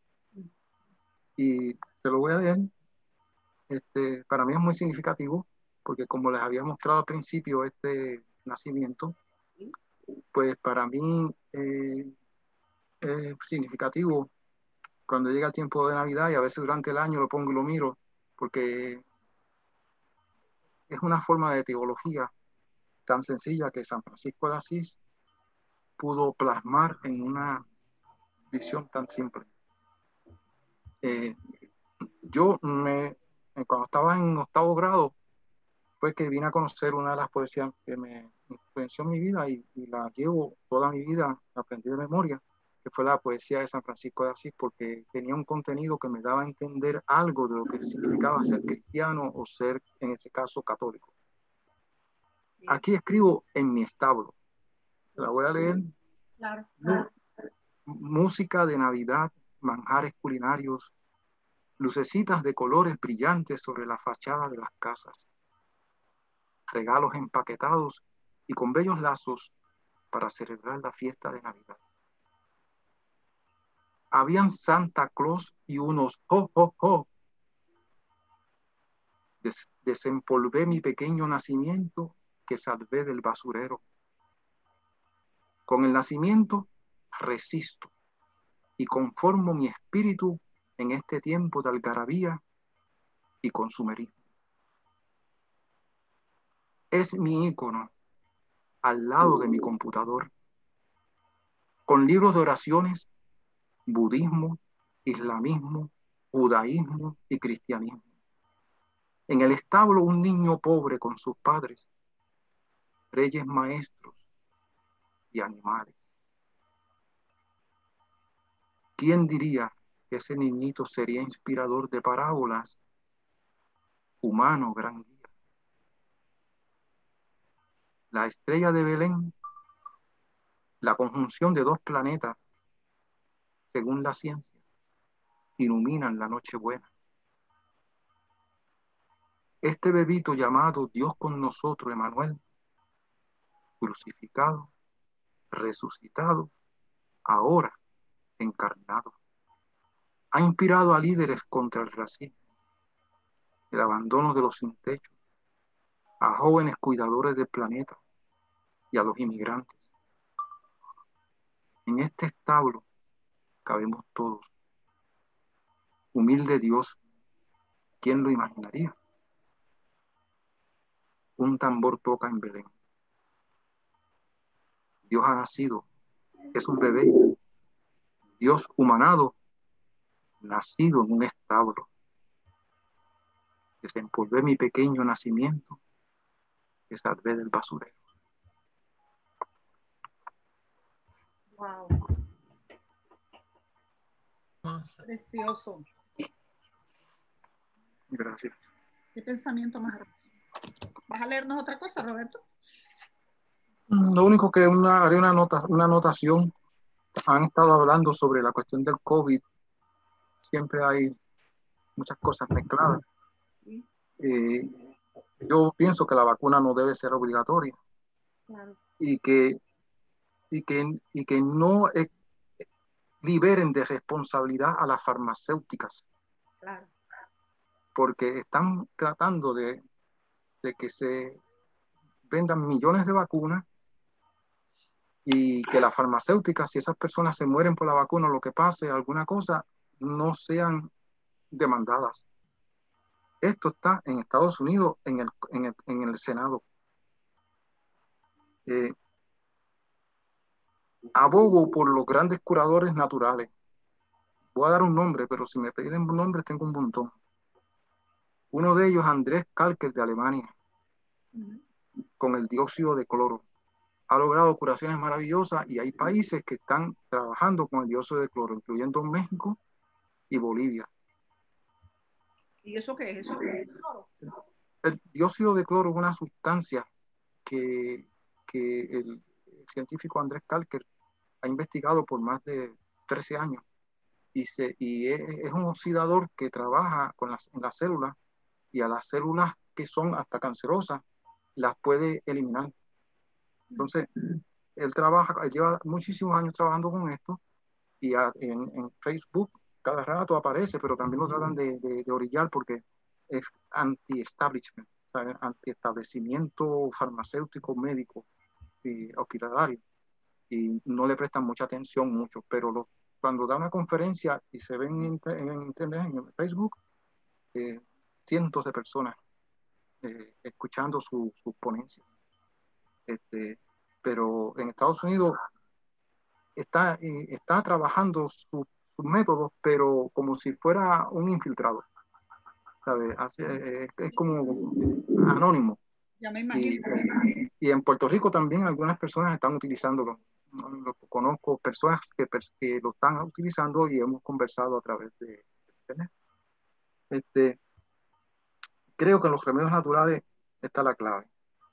Y se lo voy a leer. Para mí es muy significativo porque como les había mostrado al principio este nacimiento, pues para mí es significativo cuando llega el tiempo de Navidad y a veces durante el año lo pongo y lo miro porque es una forma de teología tan sencilla que San Francisco de Asís pudo plasmar en una visión tan simple. Cuando estaba en 8º grado fue que vine a conocer una de las poesías que me influenció en mi vida y la llevo toda mi vida, la aprendí de memoria, que fue la poesía de San Francisco de Asís, porque tenía un contenido que me daba a entender algo de lo que significaba ser cristiano o ser, en ese caso, católico. Aquí escribo En mi establo. Se la voy a leer. Claro. Música de Navidad, manjares culinarios, lucecitas de colores brillantes sobre la fachada de las casas, regalos empaquetados y con bellos lazos para celebrar la fiesta de Navidad. Habían Santa Claus y unos ¡ho, ho, ho! Desempolvé mi pequeño nacimiento que salvé del basurero. Con el nacimiento resisto y conformo mi espíritu en este tiempo de algarabía y consumerismo. Es mi ícono al lado de mi computador, con libros de oraciones, budismo, islamismo, judaísmo y cristianismo. En el establo un niño pobre con sus padres, reyes maestros y animales. ¿Quién diría que ese niñito sería inspirador de parábolas, humano, gran guía? La estrella de Belén, la conjunción de dos planetas, según la ciencia, iluminan la noche buena. Este bebito llamado Dios con nosotros, Emanuel, crucificado, resucitado, ahora encarnado, ha inspirado a líderes contra el racismo, el abandono de los sin techo, a jóvenes cuidadores del planeta y a los inmigrantes. En este establo cabemos todos. Humilde Dios, ¿quién lo imaginaría? Un tambor toca en Belén. Dios ha nacido, es un bebé. Dios humanado, nacido en un establo. Desempolvé mi pequeño nacimiento, que salvé del basurero. Wow. Precioso. Gracias. Qué pensamiento más hermoso. ¿Vas a leernos otra cosa, Roberto? Lo único que haré una anotación. Han estado hablando sobre la cuestión del COVID. Siempre hay muchas cosas mezcladas. Yo pienso que la vacuna no debe ser obligatoria. Claro. Y que no liberen de responsabilidad a las farmacéuticas. Claro. Porque están tratando de que se vendan millones de vacunas y que las farmacéuticas, si esas personas se mueren por la vacuna o lo que pase, alguna cosa, no sean demandadas. Esto está en Estados Unidos, en el Senado. Abogo por los grandes curadores naturales. Voy a dar un nombre, pero si me piden nombres tengo un montón. Uno de ellos, Andrés Kalker, de Alemania, con el dióxido de cloro. Ha logrado curaciones maravillosas y hay países que están trabajando con el dióxido de cloro, incluyendo México y Bolivia. ¿Y eso qué es? ¿Eso es cloro? El dióxido de cloro es una sustancia que el científico Andrés Kalker ha investigado por más de 13 años y es un oxidador que trabaja en las células, y a las células que son hasta cancerosas las puede eliminar. Entonces, él lleva muchísimos años trabajando con esto y en Facebook cada rato aparece, pero también lo tratan de orillar porque es anti-establishment, anti-establecimiento farmacéutico, médico y hospitalario, y no le prestan mucha atención mucho, pero cuando da una conferencia y se ven en internet, en Facebook, cientos de personas escuchando sus ponencias. Pero en Estados Unidos está trabajando sus métodos, pero como si fuera un infiltrado, ¿sabes? Es como anónimo. Ya me imagino. Y en Puerto Rico también algunas personas están utilizándolo. Conozco personas que lo están utilizando y hemos conversado a través de internet. Creo que en los remedios naturales está la clave.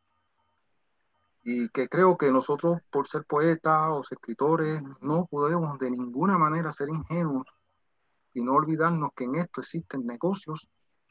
Y que creo que nosotros, por ser poetas o escritores, no podemos de ninguna manera ser ingenuos y no olvidarnos que en esto existen negocios,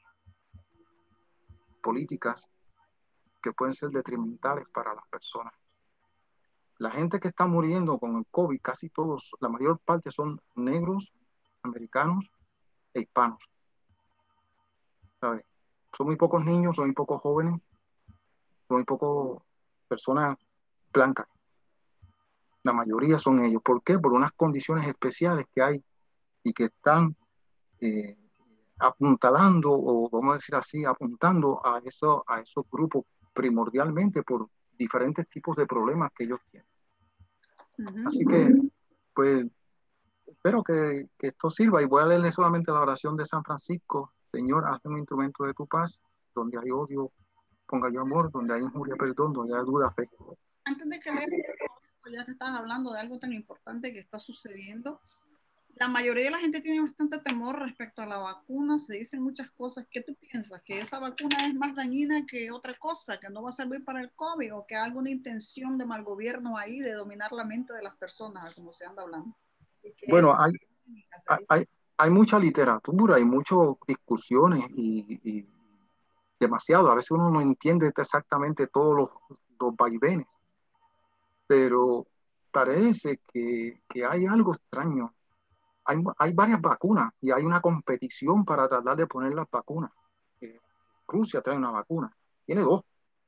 políticas, que pueden ser detrimentales para las personas. La gente que está muriendo con el COVID, casi todos, la mayor parte son negros, americanos e hispanos. ¿Sabes? Son muy pocos niños, son muy pocos jóvenes, son muy pocas personas blancas. La mayoría son ellos. ¿Por qué? Por unas condiciones especiales que hay y que están apuntalando, o vamos a decir así, apuntando a esos grupos primordialmente por diferentes tipos de problemas que ellos tienen. Así que, pues, espero que esto sirva, y voy a leerle solamente la oración de San Francisco. Señor, hazme un instrumento de tu paz, donde hay odio, ponga yo amor, donde hay injuria perdón, donde hay duda fe. Antes de que leas, ya te estabas hablando de algo tan importante que está sucediendo. La mayoría de la gente tiene bastante temor respecto a la vacuna, se dicen muchas cosas. ¿Qué tú piensas? ¿Que esa vacuna es más dañina que otra cosa, que no va a servir para el COVID, o que hay alguna intención de mal gobierno ahí de dominar la mente de las personas, como se anda hablando? Bueno, hay mucha literatura, hay muchas discusiones y demasiado. A veces uno no entiende exactamente todos los vaivenes, pero parece que hay algo extraño. Hay varias vacunas y hay una competición para tratar de poner las vacunas. Rusia trae una vacuna, tiene 2.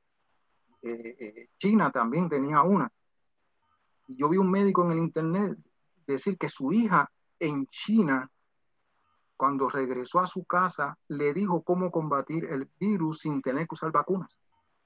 China también tenía una. Y yo vi un médico en el internet decir que su hija en China, cuando regresó a su casa, le dijo cómo combatir el virus sin tener que usar vacunas.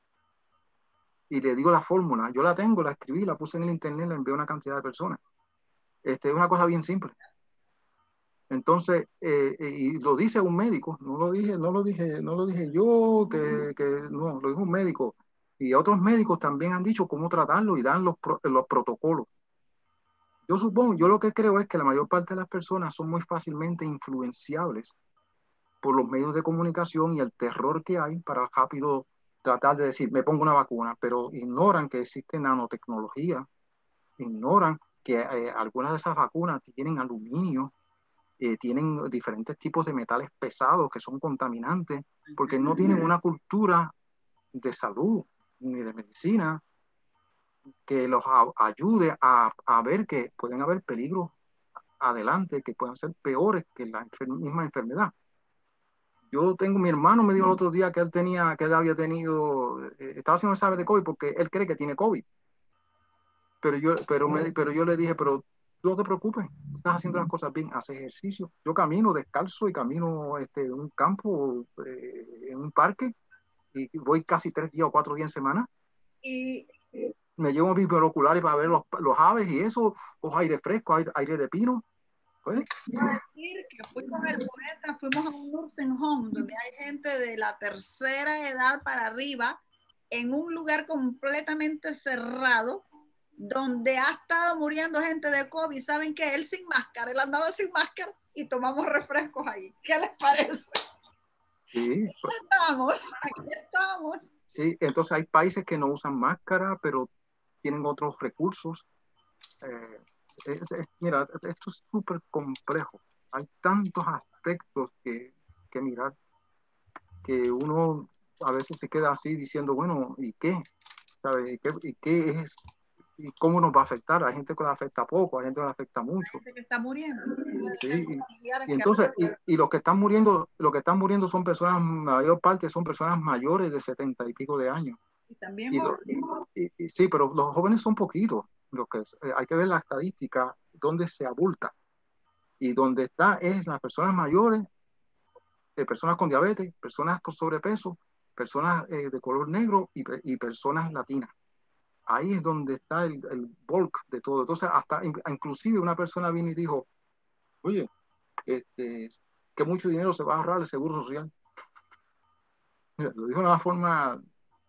Y le digo la fórmula. Yo la tengo, la escribí, la puse en el internet, la envié a una cantidad de personas. Es una cosa bien simple. Entonces, y lo dice un médico, no lo dije yo, no, lo dijo un médico. Y otros médicos también han dicho cómo tratarlo y dan los protocolos. Yo supongo, yo lo que creo es que la mayor parte de las personas son muy fácilmente influenciables por los medios de comunicación y el terror que hay para rápido tratar de decir, me pongo una vacuna, pero ignoran que existe nanotecnología, ignoran que algunas de esas vacunas tienen aluminio, tienen diferentes tipos de metales pesados que son contaminantes, porque no tienen una cultura de salud ni de medicina que los ayude a ver que pueden haber peligros adelante que puedan ser peores que la misma enfermedad. Yo tengo, mi hermano me dijo el otro día que él había tenido, estaba haciendo examen de COVID porque él cree que tiene COVID. Pero yo le dije, pero no te preocupes, estás haciendo las cosas bien, haces ejercicio. Yo camino descalzo y camino en un campo, en un parque, y voy casi 3 días o 4 días en semana. Y me llevo mis binoculares para ver los aves y eso, los aires frescos, aire de pino. Pues. Decir que fui con el poeta, fuimos a un nursing home donde hay gente de la tercera edad para arriba, en un lugar completamente cerrado, donde ha estado muriendo gente de COVID. ¿Saben qué? Él sin máscara, él andaba sin máscara y tomamos refrescos ahí. ¿Qué les parece? Sí. Aquí estamos. Sí, entonces hay países que no usan máscara, pero tienen otros recursos. Mira, esto es súper complejo. Hay tantos aspectos que mirar que uno a veces se queda así diciendo, bueno, ¿y qué? ¿Sabes? ¿Y qué es? ¿Y cómo nos va a afectar? Hay gente que le afecta poco, hay gente que le afecta mucho. Hay gente que está muriendo. Sí, y entonces, y los que están muriendo, son personas, la mayor parte son personas mayores de 70 y pico de años. Y también sí, pero los jóvenes son poquitos. Hay que ver la estadística donde se abulta. Y donde está es las personas mayores, personas con diabetes, personas con sobrepeso, personas de color negro y personas latinas. Ahí es donde está el bulk de todo. Entonces, hasta inclusive una persona vino y dijo, oye, que mucho dinero se va a ahorrar el seguro social. Mira, lo dijo de una forma,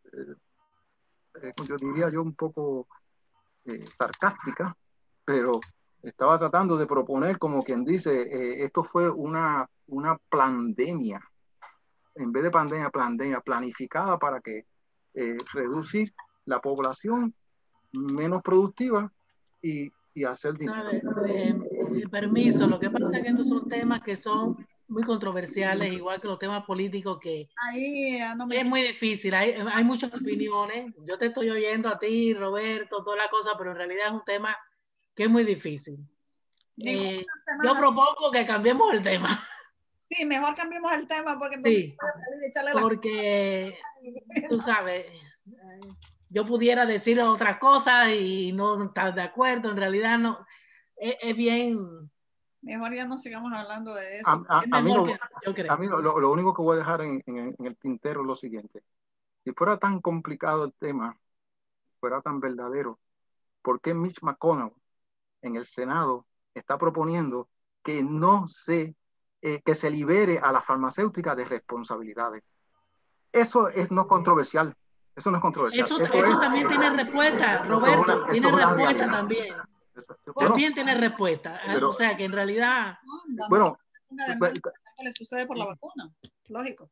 yo diría yo, un poco sarcástica, pero estaba tratando de proponer, como quien dice, esto fue una pandemia, en vez de pandemia, planificada para que reducir la población menos productiva y hacer dinero. Permiso, lo que pasa es que estos son temas que son muy controversiales, igual que los temas políticos, que es muy difícil, hay muchas opiniones. Yo te estoy oyendo a ti, Roberto, toda la cosa, pero en realidad es un tema que es muy difícil. Yo propongo que cambiemos el tema. Sí, mejor cambiemos el tema porque entonces sí, salir y echarle porque tú sabes, yo pudiera decir otras cosas y no estar de acuerdo, en realidad no, es bien. Mejor ya no sigamos hablando de eso. A mí lo único que voy a dejar en el tintero es lo siguiente. Si fuera tan complicado el tema, fuera tan verdadero, ¿por qué Mitch McConnell en el Senado está proponiendo que que se libere a las farmacéuticas de responsabilidades? Eso no es controversial. Eso no es controversial. Eso también tiene respuesta, Roberto. Tiene respuesta también. También tiene respuesta. O sea que en realidad. Bueno, le sucede por la vacuna. Lógico.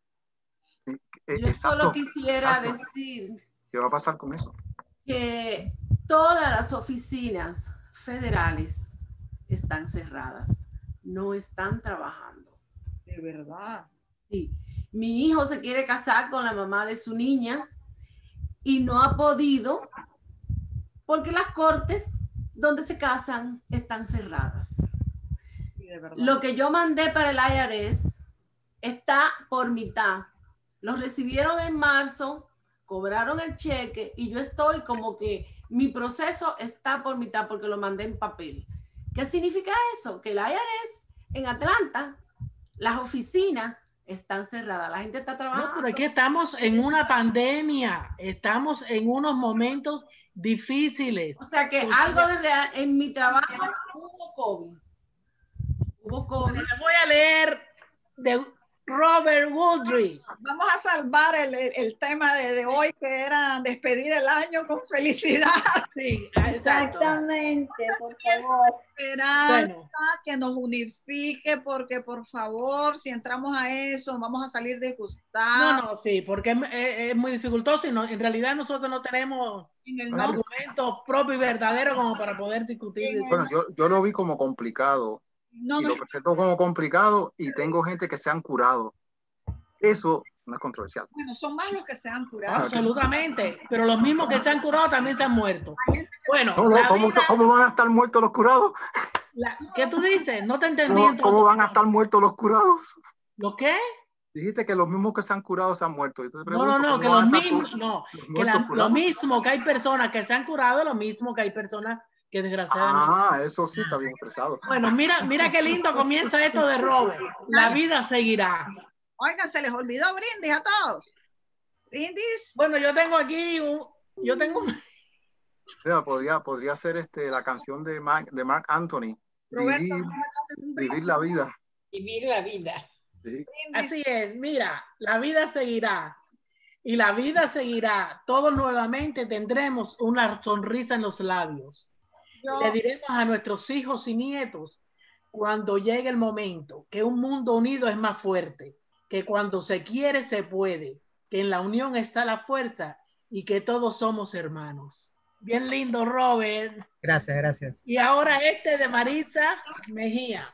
Yo solo quisiera decir. ¿Qué va a pasar con eso? Que todas las oficinas federales están cerradas. No están trabajando. De verdad. Sí. Mi hijo se quiere casar con la mamá de su niña y no ha podido porque las cortes donde se casan están cerradas. Sí, de verdad. Lo que yo mandé para el IRS está por mitad. Los recibieron en marzo, cobraron el cheque y yo estoy como que mi proceso está por mitad porque lo mandé en papel. ¿Qué significa eso? Que el IRS en Atlanta, las oficinas están cerradas, la gente está trabajando. No, pero es que estamos en una pandemia, estamos en unos momentos difíciles. O sea que algo de real, en mi trabajo hubo COVID. Hubo COVID. Pero les voy a leer de Robert Woodruff. Vamos a salvar el tema de hoy, que era despedir el año con felicidad. Sí, exacto. Exactamente, por favor. Esperanza, que nos unifique, porque por favor, si entramos a eso, vamos a salir disgustados. No, sí, porque es muy dificultoso y en realidad nosotros no tenemos argumentos propios y verdaderos como para poder discutir. Bueno, yo lo vi como complicado. Y lo presento como complicado y tengo gente que se han curado. Eso no es controversial. Bueno, son más los que se han curado. Absolutamente, pero los mismos que se han curado también se han muerto. Bueno, ¿cómo van a estar muertos los curados? ¿Qué tú dices? No te entendí. ¿Cómo van a estar muertos los curados? ¿Los qué? Dijiste que los mismos que se han curado se han muerto. Yo te pregunto, no, que lo mismo que hay personas que se han curado, lo mismo que hay personas que desgraciadamente. Eso sí está bien expresado. Bueno, mira qué lindo comienza esto de Robert. La vida seguirá. Oigan, se les olvidó brindis a todos. Brindis. Bueno, yo tengo aquí Mira, podría ser la canción de Mark Anthony. Vivir la vida. Vivir la vida. Sí. Así es, mira, la vida seguirá. Y la vida seguirá. Todos nuevamente tendremos una sonrisa en los labios. Le diremos a nuestros hijos y nietos cuando llegue el momento que un mundo unido es más fuerte, que cuando se quiere se puede, que en la unión está la fuerza y que todos somos hermanos. Bien lindo, Robert. Gracias. Y ahora de Maritza Mejía.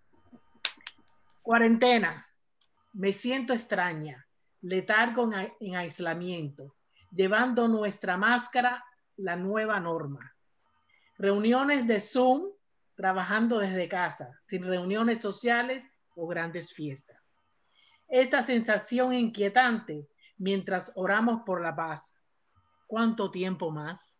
Cuarentena. Me siento extraña, letargo en aislamiento, llevando nuestra máscara la nueva norma. Reuniones de Zoom, trabajando desde casa, sin reuniones sociales o grandes fiestas. Esta sensación inquietante mientras oramos por la paz. ¿Cuánto tiempo más?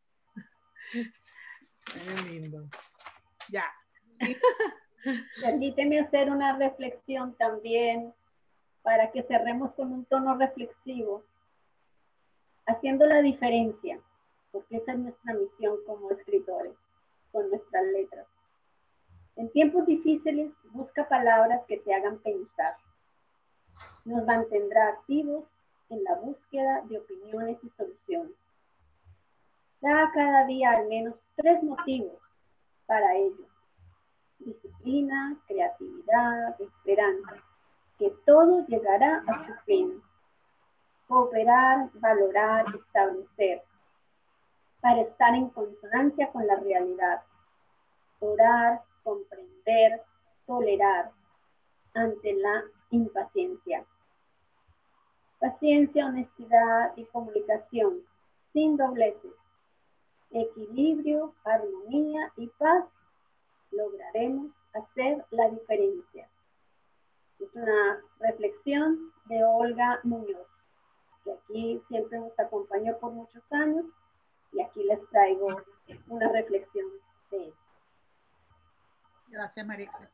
Qué lindo. Ya. Permíteme hacer una reflexión también para que cerremos con un tono reflexivo, haciendo la diferencia, porque esa es nuestra misión como escritores, con nuestras letras. En tiempos difíciles, busca palabras que te hagan pensar. Nos mantendrá activos en la búsqueda de opiniones y soluciones. Da cada día al menos 3 motivos para ello. Disciplina, creatividad, esperanza, que todo llegará a su fin. Cooperar, valorar, establecer, para estar en consonancia con la realidad. Orar, comprender, tolerar ante la impaciencia. Paciencia, honestidad y comunicación, sin dobleces. Equilibrio, armonía y paz, lograremos hacer la diferencia. Es una reflexión de Olga Muñoz, que aquí siempre nos acompañó por muchos años, y aquí les traigo una reflexión de ella. Gracias, Maritza.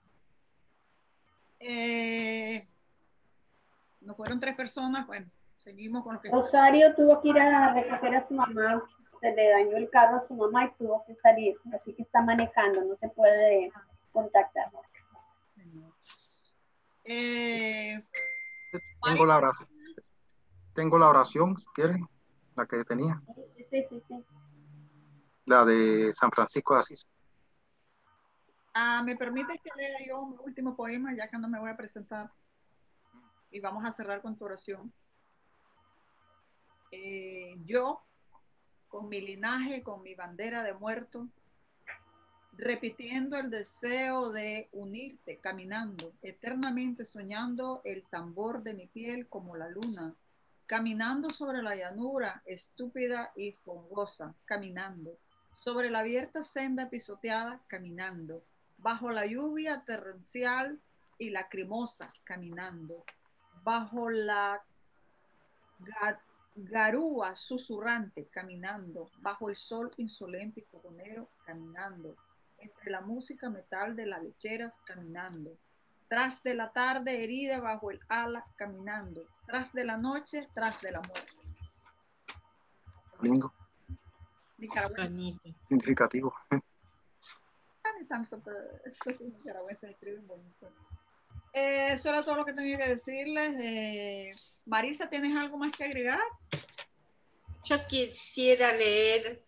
No fueron 3 personas, bueno, seguimos con lo que... Rosario tuvo que ir a recoger a su mamá, se le dañó el carro a su mamá y tuvo que salir, así que está manejando, no se puede contactar. Tengo la tengo la oración, si quieren, la que tenía, Sí. la de San Francisco de Asís. ¿Me permites que lea yo mi último poema, ya que no me voy a presentar? Y vamos a cerrar con tu oración. Yo, con mi linaje, con mi bandera de muerto, repitiendo el deseo de unirte, caminando, eternamente soñando el tambor de mi piel como la luna, caminando sobre la llanura, estúpida y fongosa, caminando, sobre la abierta senda pisoteada, caminando, bajo la lluvia torrencial y lacrimosa, caminando, bajo la garúa susurrante, caminando, bajo el sol insolente y fogonero, caminando, entre la música metal de las lecheras, caminando, tras de la tarde herida bajo el ala, caminando, tras de la noche, tras de la muerte. Lindo. Nicaragüense. Significativo. Tanto, pero eso sí, nicaragüenses escriben bonito. Eso era todo lo que tenía que decirles. Marisa, ¿tienes algo más que agregar? Yo quisiera leer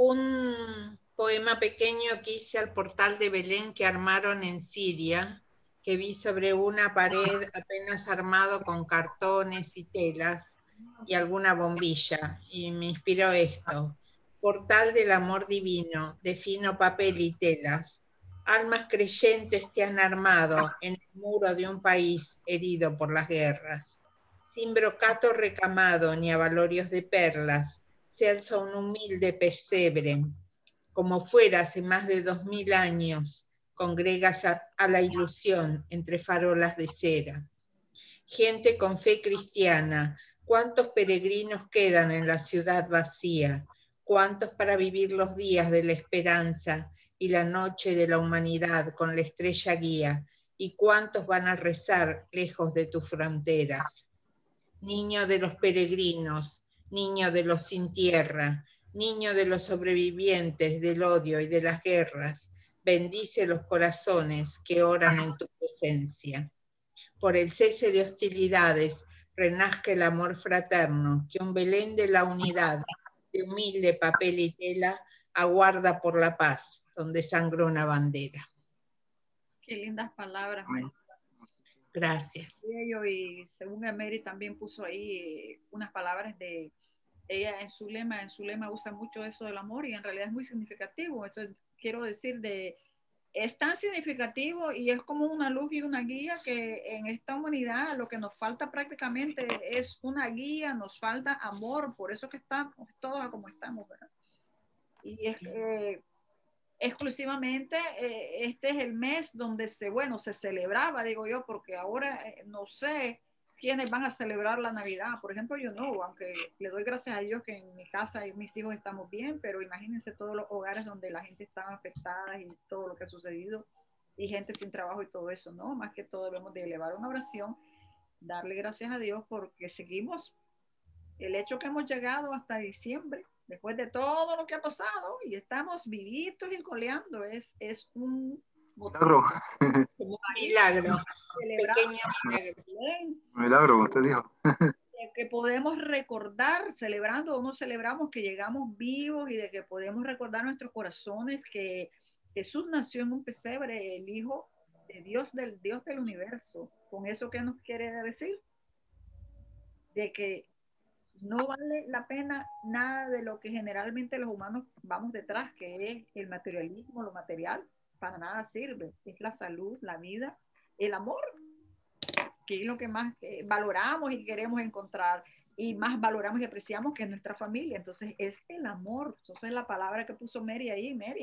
un poema pequeño que hice al portal de Belén que armaron en Siria, que vi sobre una pared apenas armado con cartones y telas y alguna bombilla, y me inspiró esto: portal del amor divino, de fino papel y telas. Almas creyentes te han armado en el muro de un país herido por las guerras. Sin brocato recamado ni avalorios de perlas, se alza un humilde pesebre, como fuera hace más de 2000 años, congregas a la ilusión entre farolas de cera. Gente con fe cristiana, ¿cuántos peregrinos quedan en la ciudad vacía? ¿Cuántos para vivir los días de la esperanza y la noche de la humanidad con la estrella guía? ¿Y cuántos van a rezar lejos de tus fronteras? Niño de los peregrinos, niño de los sin tierra, niño de los sobrevivientes del odio y de las guerras, bendice los corazones que oran en tu presencia. Por el cese de hostilidades, renazca el amor fraterno, que un Belén de la unidad, de humilde papel y tela, aguarda por la paz, donde sangra una bandera. Qué lindas palabras. Gracias. Y según Mary también puso ahí unas palabras de ella en su lema usa mucho eso del amor y en realidad es muy significativo. Entonces quiero decir es tan significativo y es como una luz y una guía que en esta humanidad lo que nos falta prácticamente es una guía, nos falta amor, por eso que estamos todos como estamos, ¿verdad? Y es exclusivamente este es el mes donde se celebraba, digo yo, porque ahora no sé quiénes van a celebrar la Navidad. Por ejemplo, yo no, aunque le doy gracias a Dios que en mi casa y mis hijos estamos bien, pero imagínense todos los hogares donde la gente está afectada y todo lo que ha sucedido y gente sin trabajo y todo eso, ¿no? Más que todo debemos de elevar una oración, darle gracias a Dios porque seguimos el hecho que hemos llegado hasta diciembre, después de todo lo que ha pasado, y estamos vivitos y coleando, es un milagro. Milagro. Pequeño milagro. Milagro, usted dijo. Que podemos recordar, celebramos que llegamos vivos y de que podemos recordar nuestros corazones que Jesús nació en un pesebre, el Hijo de Dios del universo. ¿Con eso qué nos quiere decir? De que no vale la pena nada de lo que generalmente los humanos vamos detrás, que es el materialismo, lo material, para nada sirve. Es la salud, la vida, el amor, que es lo que más valoramos y queremos encontrar, y más valoramos y apreciamos que es nuestra familia. Entonces es el amor. Entonces la palabra que puso Mary ahí, Mary.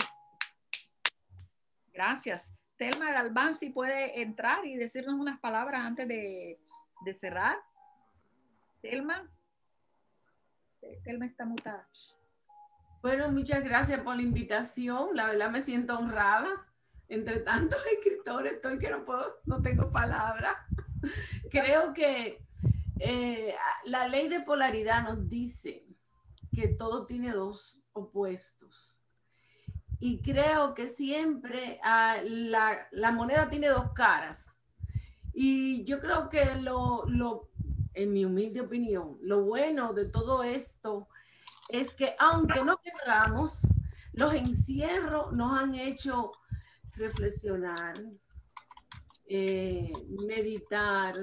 Gracias. Telma Galván, si puede entrar y decirnos unas palabras antes de cerrar. Telma. Telma está mutada. Bueno, muchas gracias por la invitación. La verdad me siento honrada. Entre tantos escritores estoy que no tengo palabras. Creo que la ley de polaridad nos dice que todo tiene dos opuestos. Y creo que siempre la moneda tiene dos caras. Y yo creo que lo en mi humilde opinión, lo bueno de todo esto es que aunque no querramos, los encierros nos han hecho reflexionar, meditar,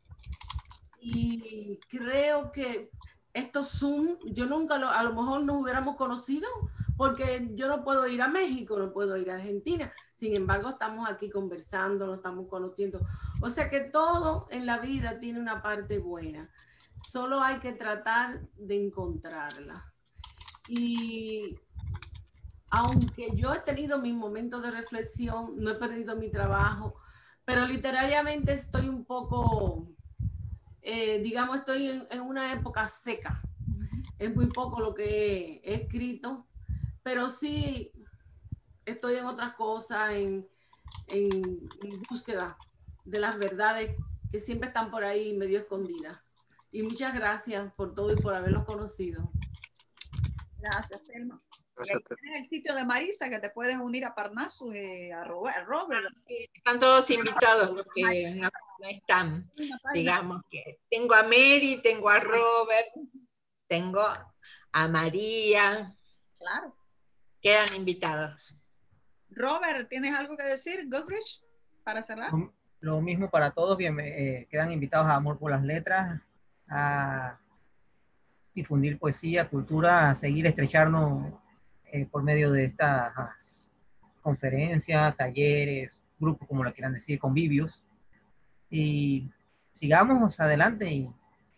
y creo que estos Zoom, yo nunca a lo mejor nos hubiéramos conocido, porque yo no puedo ir a México, no puedo ir a Argentina. Sin embargo, estamos aquí conversando, nos estamos conociendo. O sea que todo en la vida tiene una parte buena. Solo hay que tratar de encontrarla. Y aunque yo he tenido mis momentos de reflexión, no he perdido mi trabajo, pero literariamente estoy un poco, digamos, estoy en una época seca. Es muy poco lo que he escrito, pero sí estoy en otras cosas, en búsqueda de las verdades que siempre están por ahí medio escondidas. Y muchas gracias por todo y por haberlos conocido. Gracias, Telma. Gracias, Y ahí tienes el sitio de Marisa, que te puedes unir a Parnaso y a Robert. Sí, están todos invitados los que no están. Digamos que tengo a Mary, tengo a Robert, tengo a María. Claro. Quedan invitados. Robert, ¿tienes algo que decir, Goodrich, para cerrar? Lo mismo para todos, bien, quedan invitados a Amor por las Letras, a difundir poesía, cultura, a seguir estrecharnos por medio de estas conferencias, talleres, grupos, como lo quieran decir, convivios, y sigamos adelante. Y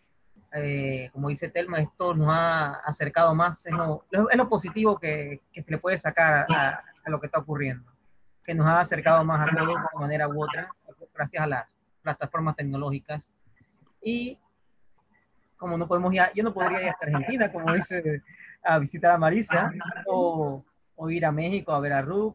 como dice Telma, esto nos ha acercado más, es lo positivo que se le puede sacar a lo que está ocurriendo, que nos ha acercado más a todos de una manera u otra, gracias a las plataformas tecnológicas. Y como no podemos ir, yo no podría ir hasta Argentina, como dice, a visitar a Marisa, o ir a México a ver a Ruth,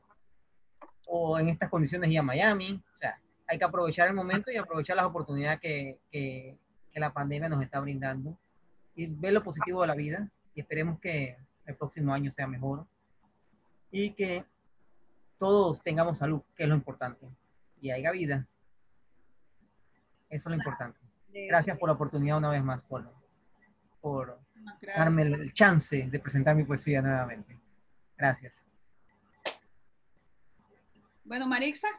o en estas condiciones ir a Miami. O sea, hay que aprovechar el momento y aprovechar las oportunidades que la pandemia nos está brindando, y ver lo positivo de la vida, y esperemos que el próximo año sea mejor y que todos tengamos salud, que es lo importante, y haya vida. Eso es lo importante. Gracias por la oportunidad una vez más, por darme el chance de presentar mi poesía nuevamente. Gracias. Bueno, Marixa,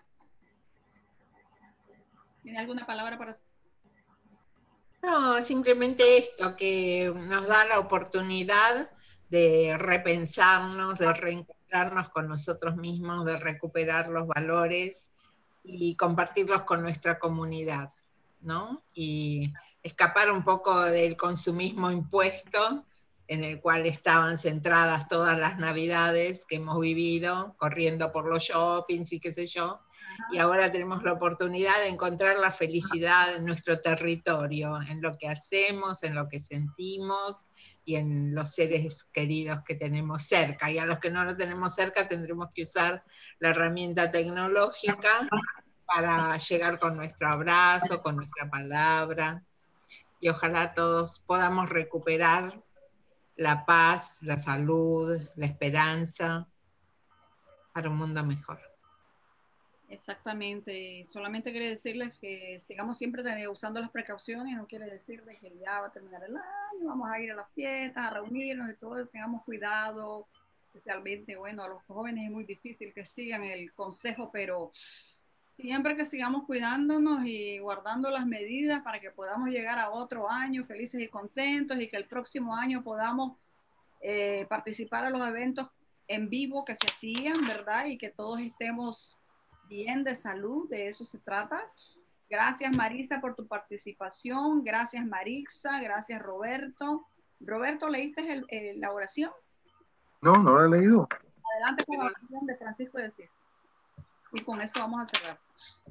¿tiene alguna palabra para...? No, simplemente esto, que nos da la oportunidad de repensarnos, de reencontrarnos con nosotros mismos, de recuperar los valores y compartirlos con nuestra comunidad, ¿no? Y escapar un poco del consumismo impuesto en el cual estaban centradas todas las navidades que hemos vivido, corriendo por los shoppings y qué sé yo. Y ahora tenemos la oportunidad de encontrar la felicidad en nuestro territorio, en lo que hacemos, en lo que sentimos y en los seres queridos que tenemos cerca. Y a los que no lo tenemos cerca tendremos que usar la herramienta tecnológica para llegar con nuestro abrazo, con nuestra palabra. Y ojalá todos podamos recuperar la paz, la salud, la esperanza para un mundo mejor. Exactamente, solamente quería decirles que sigamos siempre usando las precauciones, no quiere decir de que ya va a terminar el año, vamos a ir a las fiestas, a reunirnos y todo, tengamos cuidado, especialmente, bueno, a los jóvenes es muy difícil que sigan el consejo, pero siempre que sigamos cuidándonos y guardando las medidas para que podamos llegar a otro año felices y contentos, y que el próximo año podamos participar a los eventos en vivo que se hacían, ¿verdad? Y que todos estemos bien de salud, de eso se trata. Gracias, Marisa, por tu participación. Gracias, Marixa. Gracias, Roberto. Roberto, ¿leíste la oración? No, no la he leído. Adelante con la oración de Francisco de Asís. Y con eso vamos a cerrar.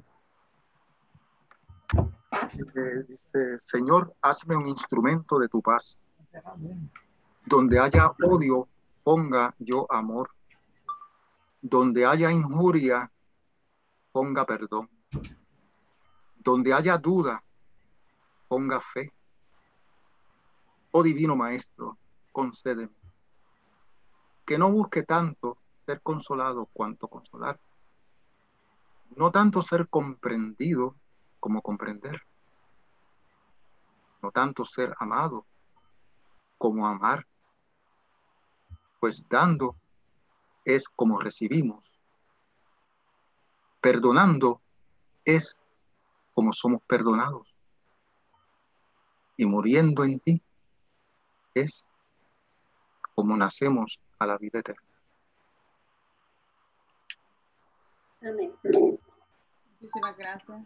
Dice, Señor, hazme un instrumento de tu paz. Donde haya odio, ponga yo amor. Donde haya injuria, ponga perdón. Donde haya duda, ponga fe. Oh Divino Maestro, concédeme que no busque tanto ser consolado cuanto consolar. No tanto ser comprendido como comprender. no tanto ser amado como amar, pues dando es como recibimos, perdonando es como somos perdonados, y muriendo en ti es como nacemos a la vida eterna. Amén. Muchísimas gracias.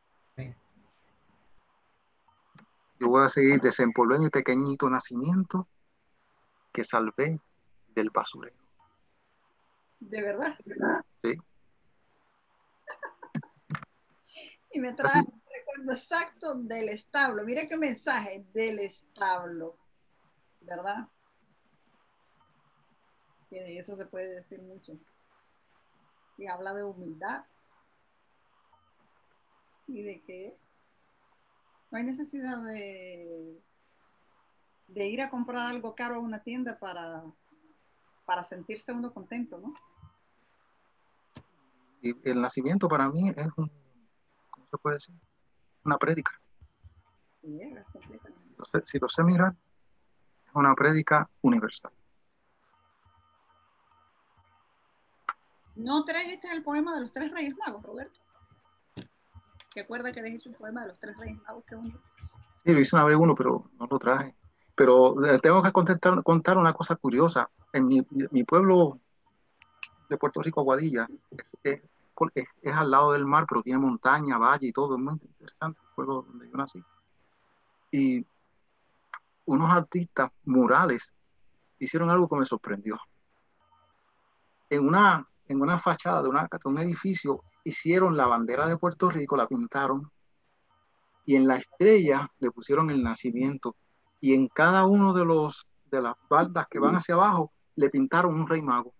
Yo voy a seguir, desempolvé mi pequeñito nacimiento que salvé del basurero. De verdad. ¿Sí? Y me trae el recuerdo exacto del establo. Mire qué mensaje del establo, ¿verdad? Que de eso se puede decir mucho. Y habla de humildad. Y de que no hay necesidad de ir a comprar algo caro a una tienda para sentirse uno contento, ¿no? Y el nacimiento para mí es un, ¿cómo se puede decir? Una prédica. Si lo sé mirar, es una prédica universal. ¿No trajiste el poema de los 3 Reyes Magos, Roberto? ¿Te acuerdas que dejé un poema de los 3 Reyes Magos que uno? Sí, lo hice una vez uno, pero no lo traje. Pero tengo que contar una cosa curiosa. En mi pueblo de Puerto Rico, Aguadilla, es al lado del mar, pero tiene montaña, valle y todo. Es muy interesante el pueblo donde yo nací. Y unos artistas murales hicieron algo que me sorprendió. En una fachada de un edificio hicieron la bandera de Puerto Rico, la pintaron, y en la estrella le pusieron el nacimiento, y en cada uno de las baldas que van hacia abajo le pintaron un rey mago.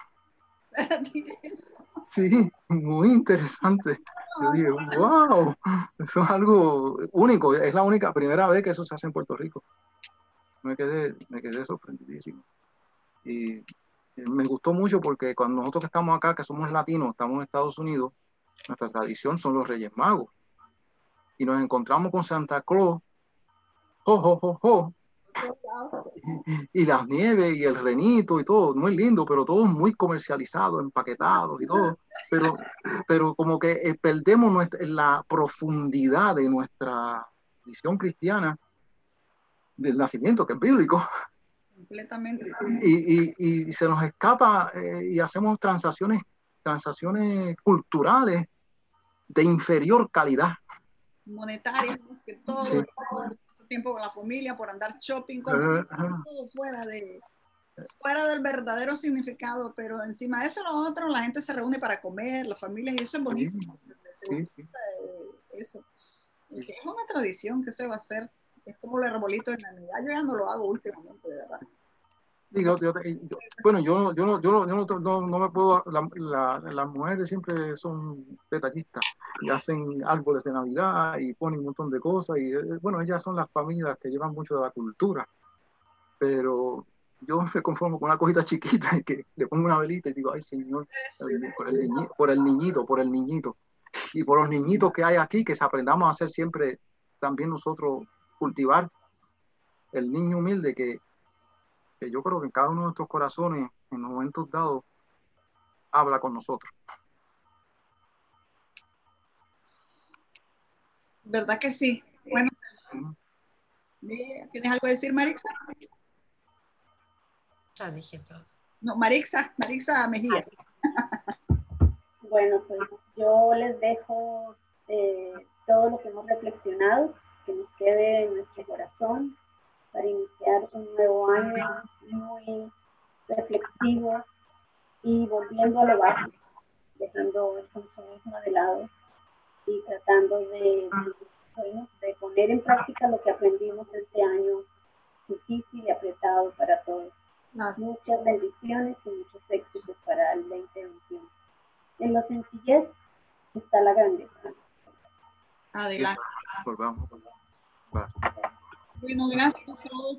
Sí, muy interesante. Yo dije, wow, eso es algo único, es la primera vez que eso se hace en Puerto Rico. Me quedé sorprendidísimo. Y me gustó mucho porque cuando nosotros que estamos acá, que somos latinos, estamos en Estados Unidos, nuestra tradición son los Reyes Magos. Y nos encontramos con Santa Claus, y las nieves y el renito y todo, muy lindo, pero todo muy comercializado, empaquetado y todo. Pero como que perdemos la profundidad de nuestra visión cristiana del nacimiento, que es bíblico. Completamente. Y se nos escapa y hacemos transacciones culturales de inferior calidad. Monetarias, que todo, Sí. todo tiempo con la familia, por andar shopping, todo fuera del verdadero significado, pero encima de eso, lo otro, la gente se reúne para comer, las familias, y eso es bonito. Sí. Eso. Y que es una tradición que se va a hacer, es como el arbolito de Navidad. Yo ya no lo hago últimamente, de verdad. Bueno, yo no me puedo, las mujeres siempre son detallistas y hacen árboles de Navidad y ponen un montón de cosas y bueno, ellas son las familias que llevan mucho de la cultura, pero yo me conformo con una cosita chiquita y que le pongo una velita y digo, ay Señor, por el niñito y por los niñitos que hay aquí, que aprendamos a hacer siempre también nosotros, cultivar el niño humilde que yo creo que en cada uno de nuestros corazones, en momentos dados, habla con nosotros. ¿Verdad que sí? Bueno, ¿tienes algo que decir, Marixa? Ya dije todo. No, Marixa Mejía. Bueno, pues yo les dejo todo lo que hemos reflexionado, que nos quede en nuestro corazón para iniciar un nuevo año muy reflexivo y volviendo a lo básico, dejando el consumismo de lado y tratando de poner en práctica lo que aprendimos este año difícil y apretado para todos. Muchas bendiciones y muchos éxitos para el 2021. En la sencillez está la grandeza. Adelante. Volvamos. Bueno, gracias a todos.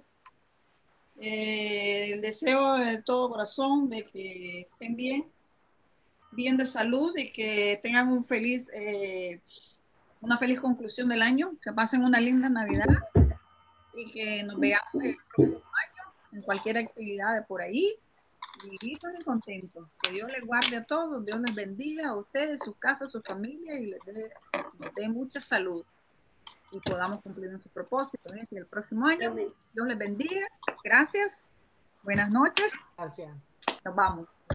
El deseo de todo corazón de que estén bien de salud y que tengan una feliz conclusión del año, que pasen una linda Navidad y que nos veamos el próximo año en cualquier actividad de por ahí. Vivitos y contentos. Que Dios les guarde a todos, Dios les bendiga a ustedes, sus casas, su familia y les dé mucha salud y podamos cumplir nuestros propósitos y el próximo año. Dios les bendiga. Gracias. Buenas noches. Gracias. Nos vamos.